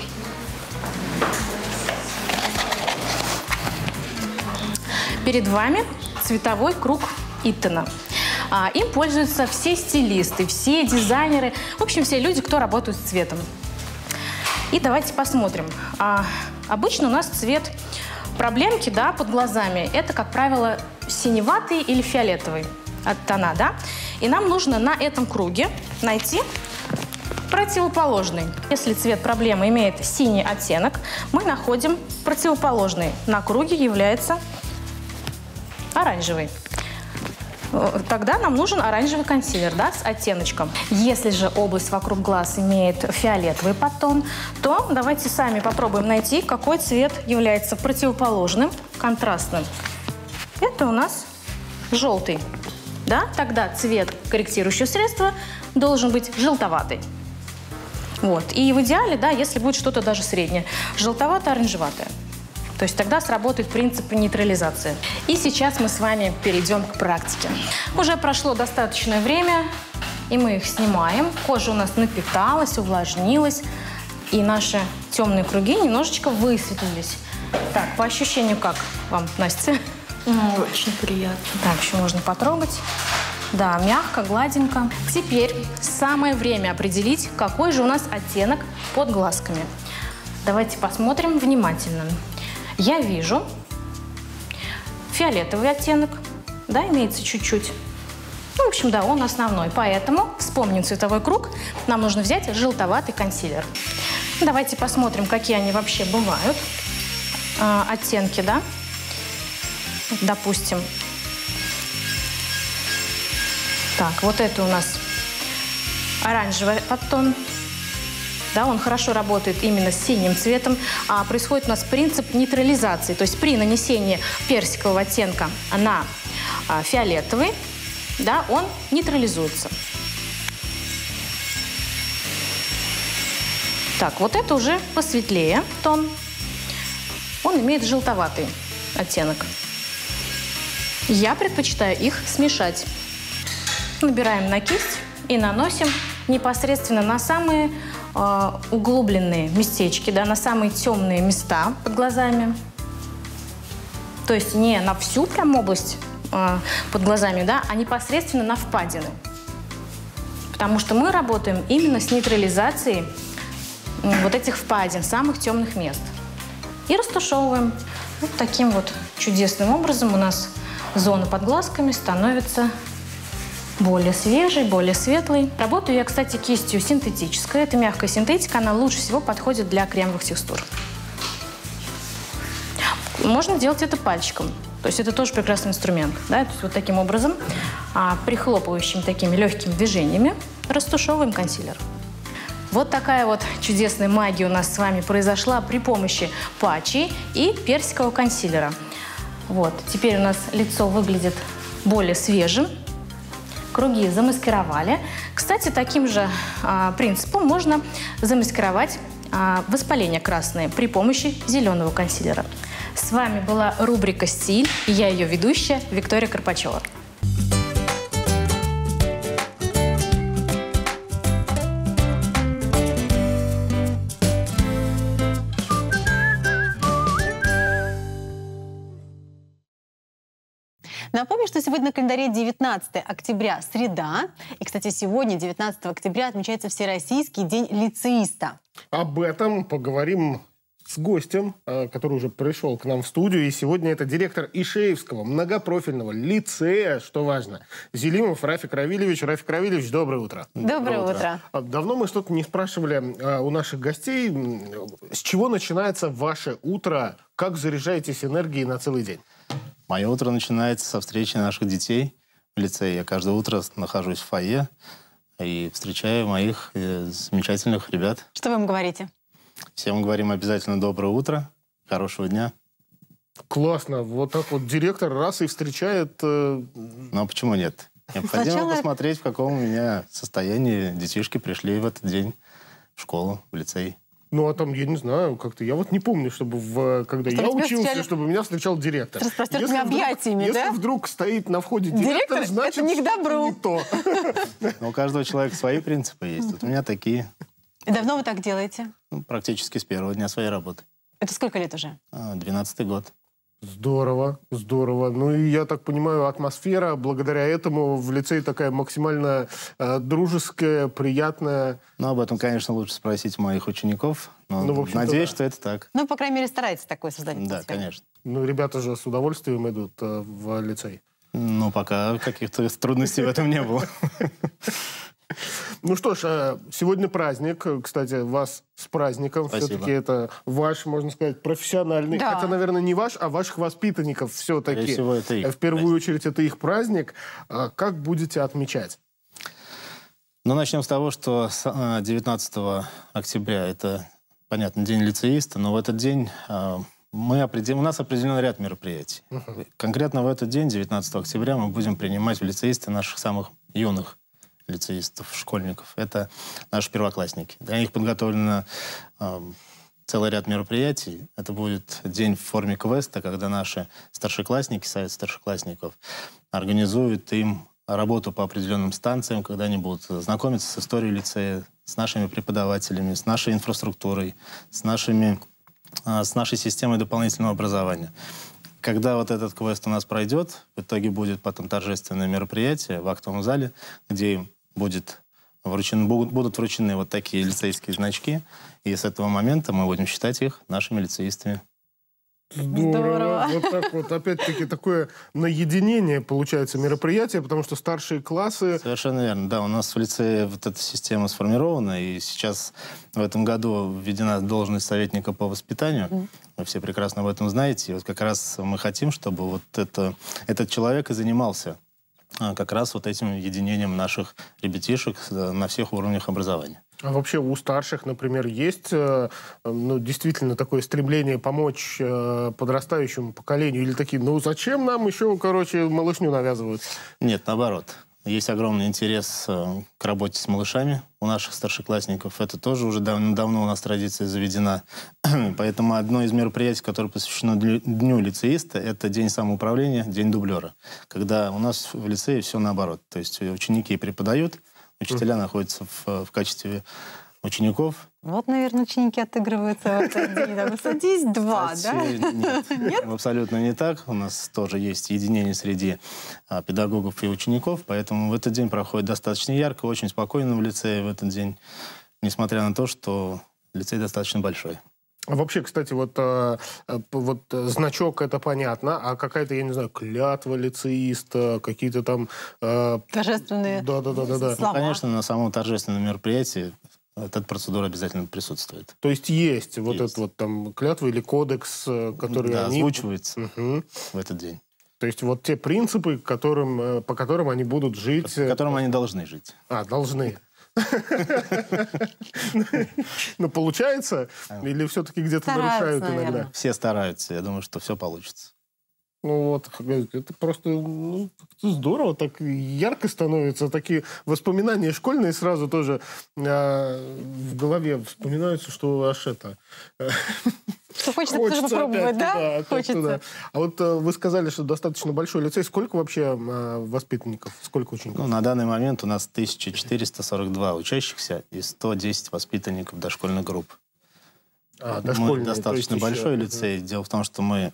Speaker 6: Перед вами цветовой круг Иттена. Им пользуются все стилисты, все дизайнеры, в общем, все люди, кто работают с цветом. И давайте посмотрим. А, обычно у нас цвет проблемки, да, под глазами, это, как правило, синеватый или фиолетовый от тона, да? И нам нужно на этом круге найти противоположный. Если цвет проблемы имеет синий оттенок, мы находим противоположный. На круге является оранжевый. Тогда нам нужен оранжевый консилер, да, с оттеночком. Если же область вокруг глаз имеет фиолетовый подтон, то давайте сами попробуем найти, какой цвет является противоположным, контрастным. Это у нас желтый. Да? Тогда цвет корректирующего средства должен быть желтоватый. Вот. И в идеале, да, если будет что-то даже среднее, желтовато-оранжеватое. То есть тогда сработает принцип нейтрализации. И сейчас мы с вами перейдем к практике. Уже прошло достаточное время, и мы их снимаем. Кожа у нас напиталась, увлажнилась, и наши темные круги немножечко высветлились. Так, по ощущению как вам, Настя?
Speaker 7: Очень приятно.
Speaker 6: Так, еще можно потрогать. Да, мягко, гладенько. Теперь самое время определить, какой же у нас оттенок под глазками. Давайте посмотрим внимательно. Я вижу фиолетовый оттенок, да, имеется чуть-чуть. Ну, в общем, да, он основной. Поэтому вспомним цветовой круг. Нам нужно взять желтоватый консилер. Давайте посмотрим, какие они вообще бывают. А, оттенки, да. Допустим. Так, вот это у нас оранжевый подтон. Да, он хорошо работает именно с синим цветом. А происходит у нас принцип нейтрализации. То есть при нанесении персикового оттенка на а, фиолетовый, да, он нейтрализуется. Так, вот это уже посветлее тон. Он имеет желтоватый оттенок. Я предпочитаю их смешать. Набираем на кисть и наносим непосредственно на самые э, углубленные местечки, да, на самые темные места под глазами. То есть не на всю прям область э, под глазами, да, а непосредственно на впадины. Потому что мы работаем именно с нейтрализацией э, вот этих впадин, самых темных мест. И растушевываем. Вот таким вот чудесным образом у нас зона под глазками становится более свежий, более светлый. Работаю я, кстати, кистью синтетической. Это мягкая синтетика, она лучше всего подходит для кремовых текстур. Можно делать это пальчиком. То есть это тоже прекрасный инструмент. Да? То есть вот таким образом, а, прихлопывающими такими легкими движениями растушевываем консилер. Вот такая вот чудесная магия у нас с вами произошла при помощи патчи и персикового консилера. Вот. Теперь у нас лицо выглядит более свежим. Круги замаскировали. Кстати, таким же а, принципом можно замаскировать а, воспаление красное при помощи зеленого консилера. С вами была рубрика «Стиль» и я ее ведущая Виктория Карпачева.
Speaker 2: Напомню, что сегодня на календаре девятнадцатое октября, среда. И, кстати, сегодня, девятнадцатого октября, отмечается Всероссийский день лицеиста.
Speaker 1: Об этом поговорим с гостем, который уже пришел к нам в студию. И сегодня это директор Ишеевского многопрофильного лицея, что важно, Зелимов Рафик Равильевич. Рафик Равильевич, доброе утро.
Speaker 2: Доброе, доброе утро.
Speaker 1: утро. Давно мы что-то не спрашивали у наших гостей. С чего начинается ваше утро? Как заряжаетесь энергией на целый день?
Speaker 8: Мое утро начинается со встречи наших детей в лицее. Я каждое утро нахожусь в фойе и встречаю моих э, замечательных ребят.
Speaker 2: Что вы им говорите?
Speaker 8: Всем говорим обязательно доброе утро, хорошего дня.
Speaker 1: Классно. Вот так вот директор раз и встречает... Э...
Speaker 8: Ну, а почему нет? Необходимо Сначала... посмотреть, в каком у меня состоянии детишки пришли в этот день в школу, в лицей.
Speaker 1: Ну, а там, я не знаю, как-то... Я вот не помню, чтобы, в, когда что я учился, встречали... чтобы меня встречал директор.
Speaker 2: С распростертыми объятиями,
Speaker 1: вдруг,
Speaker 2: да?
Speaker 1: Если вдруг стоит на входе директор,
Speaker 2: директор
Speaker 1: значит,
Speaker 2: это не к добру.
Speaker 1: Не то.
Speaker 8: Но у каждого человека свои принципы есть. Вот у меня такие.
Speaker 2: И давно вы так делаете?
Speaker 8: Ну, практически с первого дня своей работы.
Speaker 2: Это сколько лет уже?
Speaker 8: Двенадцатый год.
Speaker 1: Здорово, здорово. Ну и я так понимаю, атмосфера благодаря этому в лицее такая максимально э, дружеская, приятная.
Speaker 8: Ну, об этом, конечно, лучше спросить моих учеников. Но ну, надеюсь, да. что это так.
Speaker 2: Ну, по крайней мере, старается такое создать.
Speaker 8: Да, конечно.
Speaker 1: Ну, ребята же с удовольствием идут э, в лицей.
Speaker 8: Ну, пока каких-то трудностей в этом не было.
Speaker 1: Ну что ж, сегодня праздник. Кстати, вас с праздником. Все-таки это ваш, можно сказать, профессиональный. Да. Хотя, наверное, не ваш, а ваших воспитанников все-таки.
Speaker 8: Всего это их
Speaker 1: В первую
Speaker 8: праздник.
Speaker 1: очередь, это их праздник. Как будете отмечать?
Speaker 8: Ну, начнем с того, что девятнадцатого октября это, понятно, день лицеиста, но в этот день мы определим, у нас определен ряд мероприятий. Uh-huh. Конкретно в этот день, девятнадцатого октября, мы будем принимать в лицеисты наших самых юных лицеистов, школьников. Это наши первоклассники. Для них подготовлено э, целый ряд мероприятий. Это будет день в форме квеста, когда наши старшеклассники, совет старшеклассников, организуют им работу по определенным станциям, когда они будут знакомиться с историей лицея, с нашими преподавателями, с нашей инфраструктурой, с, нашими, с нашей системой дополнительного образования. Когда вот этот квест у нас пройдет, в итоге будет потом торжественное мероприятие в актовом зале, где им будет вручены, будут вручены вот такие лицейские значки, и с этого момента мы будем считать их нашими лицеистами.
Speaker 1: Здорово. Здорово. Вот так вот, опять-таки, такое наединение, получается, мероприятие, потому что старшие классы...
Speaker 8: Совершенно верно. Да, у нас в лицее вот эта система сформирована, и сейчас в этом году введена должность советника по воспитанию. Mm. Вы все прекрасно об этом знаете. И вот как раз мы хотим, чтобы вот это, этот человек и занимался как раз вот этим единением наших ребятишек на всех уровнях образования.
Speaker 1: А вообще у старших, например, есть ну, действительно такое стремление помочь подрастающему поколению? Или такие, ну зачем нам еще, короче, малышню навязывают?
Speaker 8: Нет, наоборот. Есть огромный интерес к работе с малышами у наших старшеклассников. Это тоже уже дав- давно у нас традиция заведена. Поэтому одно из мероприятий, которое посвящено Дню лицеиста, это День самоуправления, День дублера. Когда у нас в лицее все наоборот. То есть ученики преподают, учителя находятся в, в качестве учеников.
Speaker 2: Вот, наверное, ученики отыгрываются в этот день. Там, садись, два, да?
Speaker 8: Нет, нет, абсолютно не так. У нас тоже есть единение среди а, педагогов и учеников, поэтому в этот день проходит достаточно ярко, очень спокойно в лицее в этот день, несмотря на то, что лицей достаточно большой.
Speaker 1: А вообще, кстати, вот, а, вот значок, это понятно, а какая-то, я не знаю, клятва лицеиста, какие-то там... А...
Speaker 2: Торжественные
Speaker 1: да, да, да, да, да.
Speaker 8: Ну, конечно, на самом торжественном мероприятии эта процедура обязательно присутствует.
Speaker 1: То есть есть вот есть. Это вот там клятва или кодекс, который
Speaker 8: да,
Speaker 1: они...
Speaker 8: озвучивается
Speaker 1: угу.
Speaker 8: в этот день.
Speaker 1: То есть вот те принципы, которым, по которым они будут жить...
Speaker 8: По которым они должны жить.
Speaker 1: А, должны. Ну, получается? Или все-таки где-то нарушают иногда?
Speaker 8: Все стараются. Я думаю, что все получится.
Speaker 1: Ну вот, это просто ну, здорово, так ярко становится. Такие воспоминания школьные сразу тоже э, в голове вспоминаются, что аж это...
Speaker 2: Что хочется, хочется тоже попробовать, да?
Speaker 1: Туда, хочется. Туда. А вот э, вы сказали, что достаточно большой лицей. Сколько вообще э, воспитанников? Сколько учеников?
Speaker 8: Ну, на данный момент у нас тысяча четыреста сорок два учащихся и сто десять воспитанников дошкольных групп.
Speaker 1: А, дошкольные,
Speaker 8: мы достаточно большой еще... лицей. Дело в том, что мы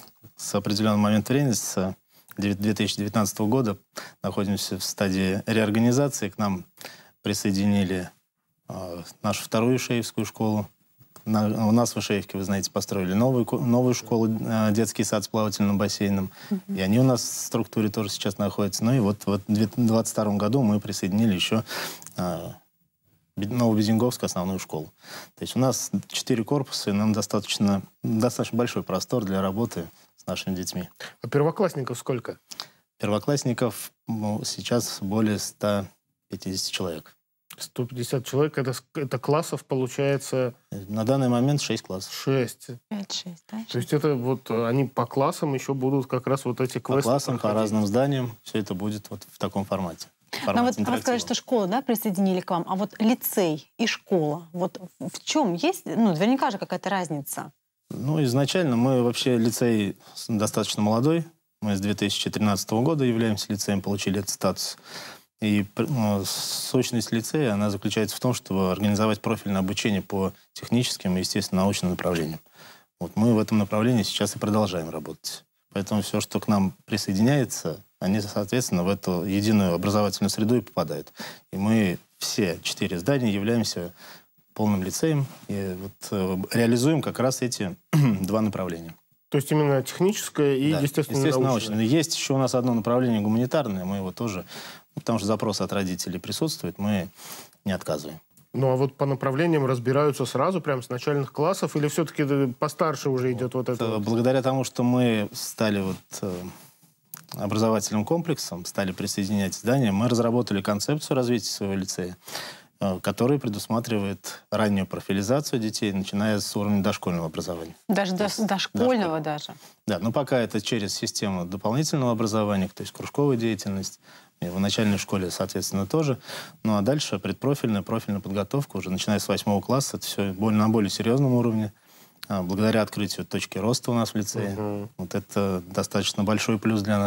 Speaker 8: с определенного момента времени, с две тысячи девятнадцатого года, находимся в стадии реорганизации. К нам присоединили э, нашу вторую Ишеевскую школу. На, у нас в Ишеевке, вы знаете, построили новую, новую школу, э, детский сад с плавательным бассейном. Mm-hmm. И они у нас в структуре тоже сейчас находятся. Ну и вот, вот в две тысячи двадцать втором году мы присоединили еще э, Новобезенговскую основную школу. То есть у нас четыре корпуса, и нам достаточно, достаточно большой простор для работы с нашими детьми.
Speaker 1: А первоклассников сколько?
Speaker 8: Первоклассников ну, сейчас более ста пятидесяти человек.
Speaker 1: сто пятьдесят человек, это, это классов получается...
Speaker 8: На данный момент шесть классов.
Speaker 1: шесть.
Speaker 2: пять-шесть, да?
Speaker 1: То есть это вот они по классам еще будут как раз вот эти квесты
Speaker 8: По классам, проходить. По разным зданиям, все это будет вот в таком формате.
Speaker 2: Но вот вы сказали, что школу, да, присоединили к вам, а вот лицей и школа, вот в чем есть, ну, наверняка же какая-то разница?
Speaker 8: Ну, изначально мы вообще лицей достаточно молодой. Мы с две тысячи тринадцатого года являемся лицеем, получили этот статус. И ну, сущность лицея, она заключается в том, чтобы организовать профильное обучение по техническим и, естественно, научным направлениям. Вот мы в этом направлении сейчас и продолжаем работать. Поэтому все, что к нам присоединяется, они, соответственно, в эту единую образовательную среду и попадают. И мы все четыре здания являемся полным лицеем и вот, э, реализуем как раз эти два направления.
Speaker 1: То есть именно техническое и,
Speaker 8: да,
Speaker 1: естественно,
Speaker 8: естественно
Speaker 1: научное.
Speaker 8: научное. Есть еще у нас одно направление гуманитарное, мы его тоже, ну, потому что запрос от родителей присутствует, мы не отказываем.
Speaker 1: Ну, а вот по направлениям разбираются сразу, прямо с начальных классов, или все-таки постарше уже идет вот, вот это? Вот?
Speaker 8: Благодаря тому, что мы стали вот э, образовательным комплексом, стали присоединять здания, мы разработали концепцию развития своего лицея, э, которая предусматривает раннюю профилизацию детей, начиная с уровня дошкольного образования.
Speaker 2: Даже до, дошкольного даже?
Speaker 8: Да, но пока это через систему дополнительного образования, то есть кружковая деятельность. И в начальной школе, соответственно, тоже. Ну а дальше предпрофильная, профильная подготовка, уже начиная с восьмого класса, это все более, на более серьезном уровне. А, благодаря открытию точки роста у нас в лицее. Uh-huh. Вот это достаточно большой плюс для нас.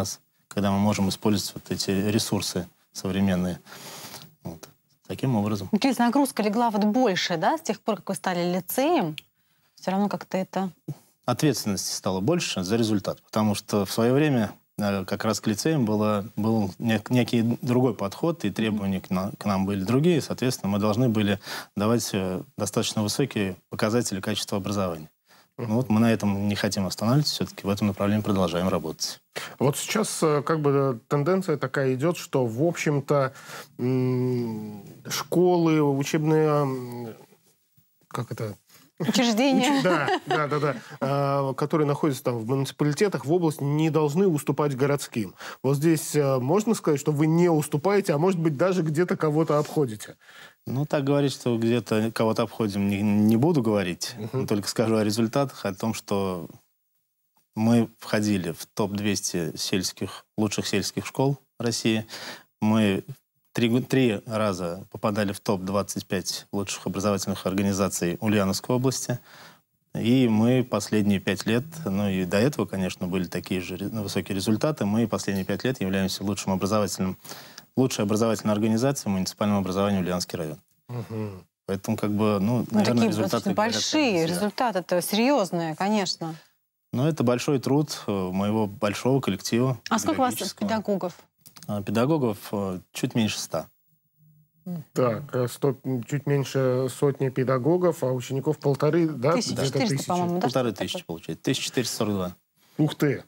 Speaker 8: когда мы можем использовать вот эти ресурсы современные. Вот. Таким образом.
Speaker 2: То есть нагрузка легла вот больше, да, с тех пор, как вы стали лицеем? Все равно как-то это...
Speaker 8: Ответственности стало больше за результат. Потому что в свое время как раз к лицеям было, был некий другой подход, и требования к нам, к нам были другие. Соответственно, мы должны были давать достаточно высокие показатели качества образования. Ну, вот мы на этом не хотим останавливаться, все-таки в этом направлении продолжаем работать.
Speaker 1: Вот сейчас как бы тенденция такая идет, что, в общем-то, школы, учебные... Как это...
Speaker 2: Учреждения.
Speaker 1: Да, да, да, да. А, которые находятся там в муниципалитетах, в области, не должны уступать городским. Вот здесь а, можно сказать, что вы не уступаете, а может быть даже где-то кого-то обходите?
Speaker 8: Ну, так говорить, что где-то кого-то обходим, не, не буду говорить. Uh-huh. Только скажу о результатах, о том, что мы входили в топ двести сельских, лучших сельских школ России. Мы три, три раза попадали в топ двадцать пять лучших образовательных организаций Ульяновской области. И мы последние пять лет, ну и до этого, конечно, были такие же высокие результаты, мы последние пять лет являемся лучшим образовательным лучшей образовательной организацией муниципального образования Ульяновский район. Угу. Поэтому, как бы, ну,
Speaker 2: ну
Speaker 8: наверное,
Speaker 2: такие
Speaker 8: результаты...
Speaker 2: большие результаты, это серьезные, конечно.
Speaker 8: Ну, это большой труд моего большого коллектива.
Speaker 2: А сколько у вас педагогов?
Speaker 8: Педагогов чуть меньше ста.
Speaker 1: Так, сто, чуть меньше сотни педагогов, а учеников полторы, да?
Speaker 2: Тысяча четыреста, по-моему, да?
Speaker 8: Полторы тысячи, получается. тысяча четыреста сорок два.
Speaker 1: Ух ты!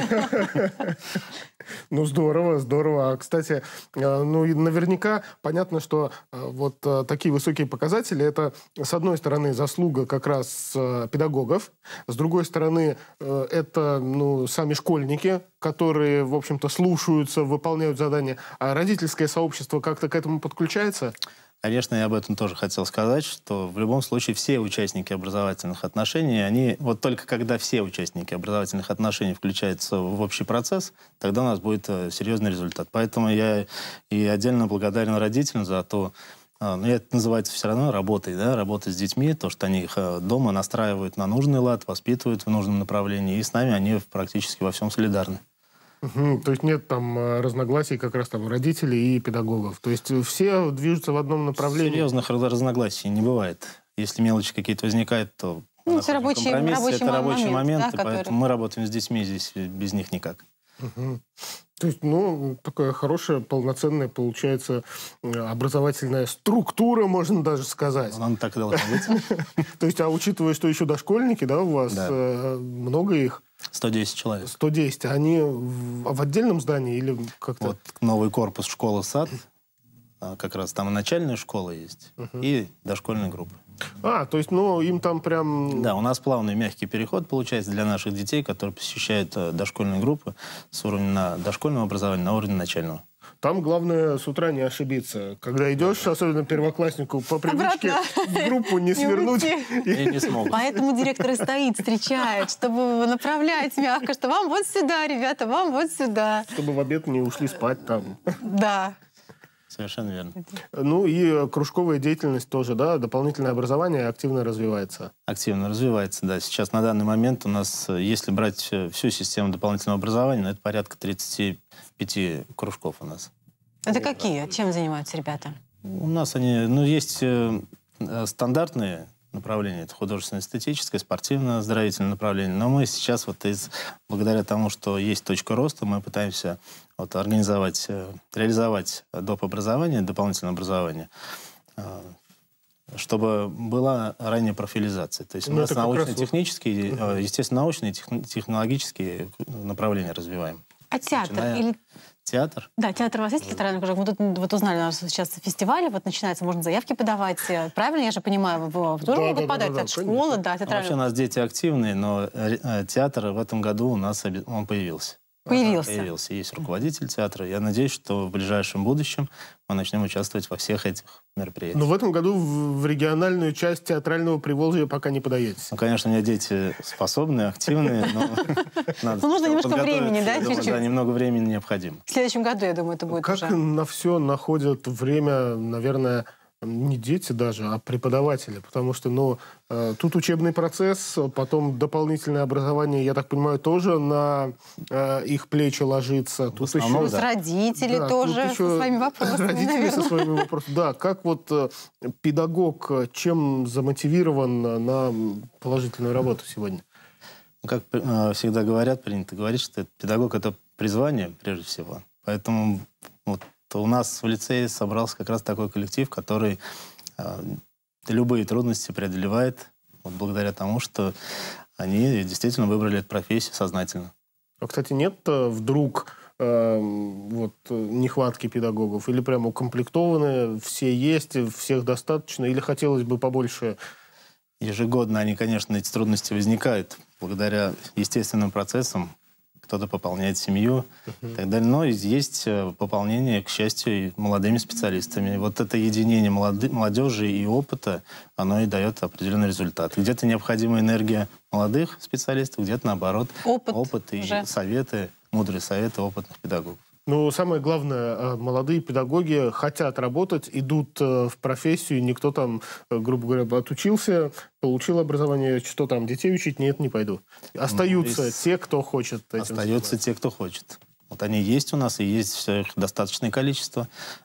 Speaker 1: Ну, здорово, здорово. Кстати, ну, наверняка понятно, что вот такие высокие показатели, это, с одной стороны, заслуга как раз педагогов, с другой стороны, это, ну, сами школьники, которые, в общем-то, слушаются, выполняют задания. А родительское сообщество как-то к этому подключается?
Speaker 8: Конечно, я об этом тоже хотел сказать, что в любом случае все участники образовательных отношений, они вот только когда все участники образовательных отношений включаются в общий процесс, тогда у нас будет серьезный результат. Поэтому я и отдельно благодарен родителям за то, ну, это называется все равно работой, да, работой с детьми, то, что они их дома настраивают на нужный лад, воспитывают в нужном направлении, и с нами они практически во всем солидарны.
Speaker 1: Угу, то есть нет там разногласий как раз там родителей и педагогов. То есть все движутся в одном направлении.
Speaker 8: Серьезных разногласий не бывает. Если мелочи какие-то возникают, то
Speaker 2: ну, это рабочий, рабочий
Speaker 8: это рабочий момент, момент
Speaker 2: да,
Speaker 8: и
Speaker 2: который...
Speaker 8: поэтому мы работаем с детьми здесь без них никак.
Speaker 1: Угу. То есть, ну, такая хорошая, полноценная, получается, образовательная структура, можно даже сказать.
Speaker 8: Она так и должна быть.
Speaker 1: То есть, а учитывая, что еще дошкольники, да, у вас много их?
Speaker 8: сто десять человек.
Speaker 1: сто десять. Они в, в отдельном здании или как-то?
Speaker 8: Вот новый корпус школы-сад. Как раз там и начальная школа есть, uh-huh. и дошкольная группа.
Speaker 1: А, то есть, ну, им там прям...
Speaker 8: Да, у нас плавный мягкий переход получается для наших детей, которые посещают дошкольные группы с уровня на дошкольного образования на уровень начального.
Speaker 1: Там главное с утра не ошибиться. Когда идешь, особенно первокласснику, по привычке в группу не свернуть.
Speaker 8: И не смогут.
Speaker 2: Поэтому директор и стоит, встречает, чтобы направлять мягко, что вам вот сюда, ребята, вам вот сюда.
Speaker 1: Чтобы в обед не ушли спать там.
Speaker 2: Да.
Speaker 8: Совершенно верно.
Speaker 1: Ну и кружковая деятельность тоже, да? Дополнительное образование активно развивается.
Speaker 8: Активно развивается, да. Сейчас на данный момент у нас, если брать всю систему дополнительного образования, это порядка тридцати пяти кружков у нас.
Speaker 2: Это какие? Чем занимаются ребята?
Speaker 8: У нас они, ну, есть стандартные направления. Это художественно-эстетическое, спортивно-оздоровительное направление. Но мы сейчас вот из, благодаря тому, что есть точка роста, мы пытаемся вот, организовать, реализовать доп. Образование, дополнительное образование, чтобы была ранняя профилизация. То есть ну, у нас научно-технические, раз... естественно, научные и технологические направления развиваем.
Speaker 2: А театр?
Speaker 8: Начиная...
Speaker 2: Или...
Speaker 8: Театр?
Speaker 2: Да, театр у вас есть театральный кружок? Мы тут вот узнали, у нас сейчас фестиваль, вот начинается, можно заявки подавать. Правильно, я же понимаю, вы тоже
Speaker 1: да,
Speaker 2: могут
Speaker 1: да,
Speaker 2: подать
Speaker 1: да,
Speaker 2: от
Speaker 1: да,
Speaker 2: школы, да,
Speaker 8: театральный. Вообще у нас дети активные, но театр в этом году у нас он появился.
Speaker 2: Появился.
Speaker 8: Появился. Есть руководитель театра. Я надеюсь, что в ближайшем будущем мы начнем участвовать во всех этих мероприятиях.
Speaker 1: Но в этом году в региональную часть театрального Приволжья пока не подаетесь.
Speaker 8: Ну, конечно, у меня дети способные, активные, но надо...
Speaker 2: Нужно немножко времени, да, чуть-чуть?
Speaker 8: Да, немного времени необходимо.
Speaker 2: В следующем году, я думаю, это будет уже.
Speaker 1: Как на все находят время, наверное, не дети даже, а преподаватели. Потому что, ну, э, тут учебный процесс, потом дополнительное образование, я так понимаю, тоже на э, их плечи ложится. Тут еще...
Speaker 2: Плюс родители да, тоже еще... со своими вопросами,
Speaker 1: Родители
Speaker 2: наверное.
Speaker 1: со своими вопросами. Да, как вот э, педагог, чем замотивирован на положительную работу сегодня?
Speaker 8: Как э, всегда говорят, принято говорить, что педагог – это призвание, прежде всего. Поэтому вот у нас в лицее собрался как раз такой коллектив, который э, любые трудности преодолевает вот благодаря тому, что они действительно выбрали эту профессию сознательно.
Speaker 1: А, кстати, нет вдруг э, вот, нехватки педагогов? Или прямо укомплектованы, все есть, всех достаточно? Или хотелось бы побольше?
Speaker 8: Ежегодно они, конечно, эти трудности возникают благодаря естественным процессам. Кто-то пополняет семью uh-huh. и так далее. Но есть пополнение, к счастью, и молодыми специалистами. Вот это единение молоды, молодежи и опыта, оно и дает определенный результат. Где-то необходима энергия молодых специалистов, где-то, наоборот, опыт, опыт и уже. советы, мудрые советы опытных педагогов.
Speaker 1: Ну, самое главное, молодые педагоги хотят работать, идут в профессию, никто там, грубо говоря, отучился, получил образование, что там, детей учить? Нет, не пойду. Остаются Из... те, кто хочет этим
Speaker 8: Остаются те, кто хочет. Вот они есть у нас, и есть их достаточное количество.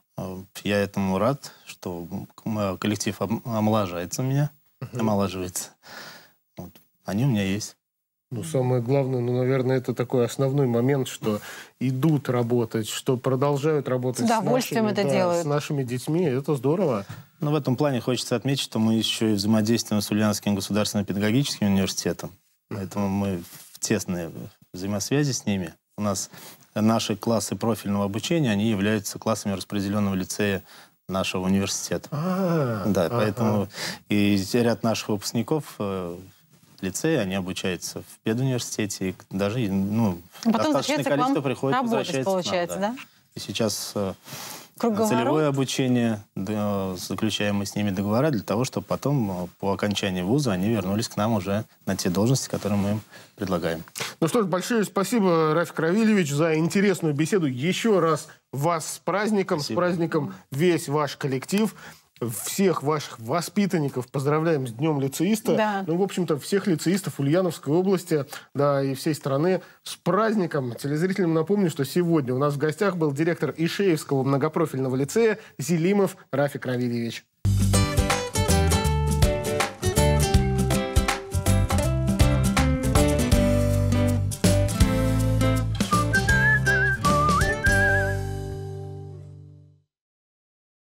Speaker 8: Я этому рад, что коллектив омоложается у меня, uh-huh. омолаживается. Вот. Они у меня есть.
Speaker 1: Ну, самое главное, ну, наверное, это такой основной момент, что идут работать, что продолжают работать
Speaker 2: с удовольствием с нашими, это да, делают.
Speaker 1: С нашими детьми. Это здорово.
Speaker 8: Ну, в этом плане хочется отметить, что мы еще и взаимодействуем с Ульяновским государственным педагогическим университетом. Поэтому мы в тесной взаимосвязи с ними. У нас наши классы профильного обучения, они являются классами распределенного лицея нашего университета. А-а-а. Да, А-а-а. поэтому и ряд наших выпускников лицея, они обучаются в педуниверситете, и даже ну, достаточное количество приходит, возвращается
Speaker 2: получается,
Speaker 8: к нам.
Speaker 2: Да? Да?
Speaker 8: И сейчас
Speaker 2: Круговорот.
Speaker 8: Целевое обучение, заключаем мы с ними договора для того, чтобы потом по окончании вуза они вернулись к нам уже на те должности, которые мы им предлагаем.
Speaker 1: Ну что ж, большое спасибо, Рафик Равильевич, за интересную беседу. Еще раз вас с праздником, спасибо. С праздником весь ваш коллектив. Всех ваших воспитанников поздравляем с Днем лицеиста.
Speaker 2: Да.
Speaker 1: Ну, в общем-то, всех лицеистов Ульяновской области, да, и всей страны с праздником. Телезрителям напомню, что сегодня у нас в гостях был директор Ишеевского многопрофильного лицея Зелимов Рафик Равильевич.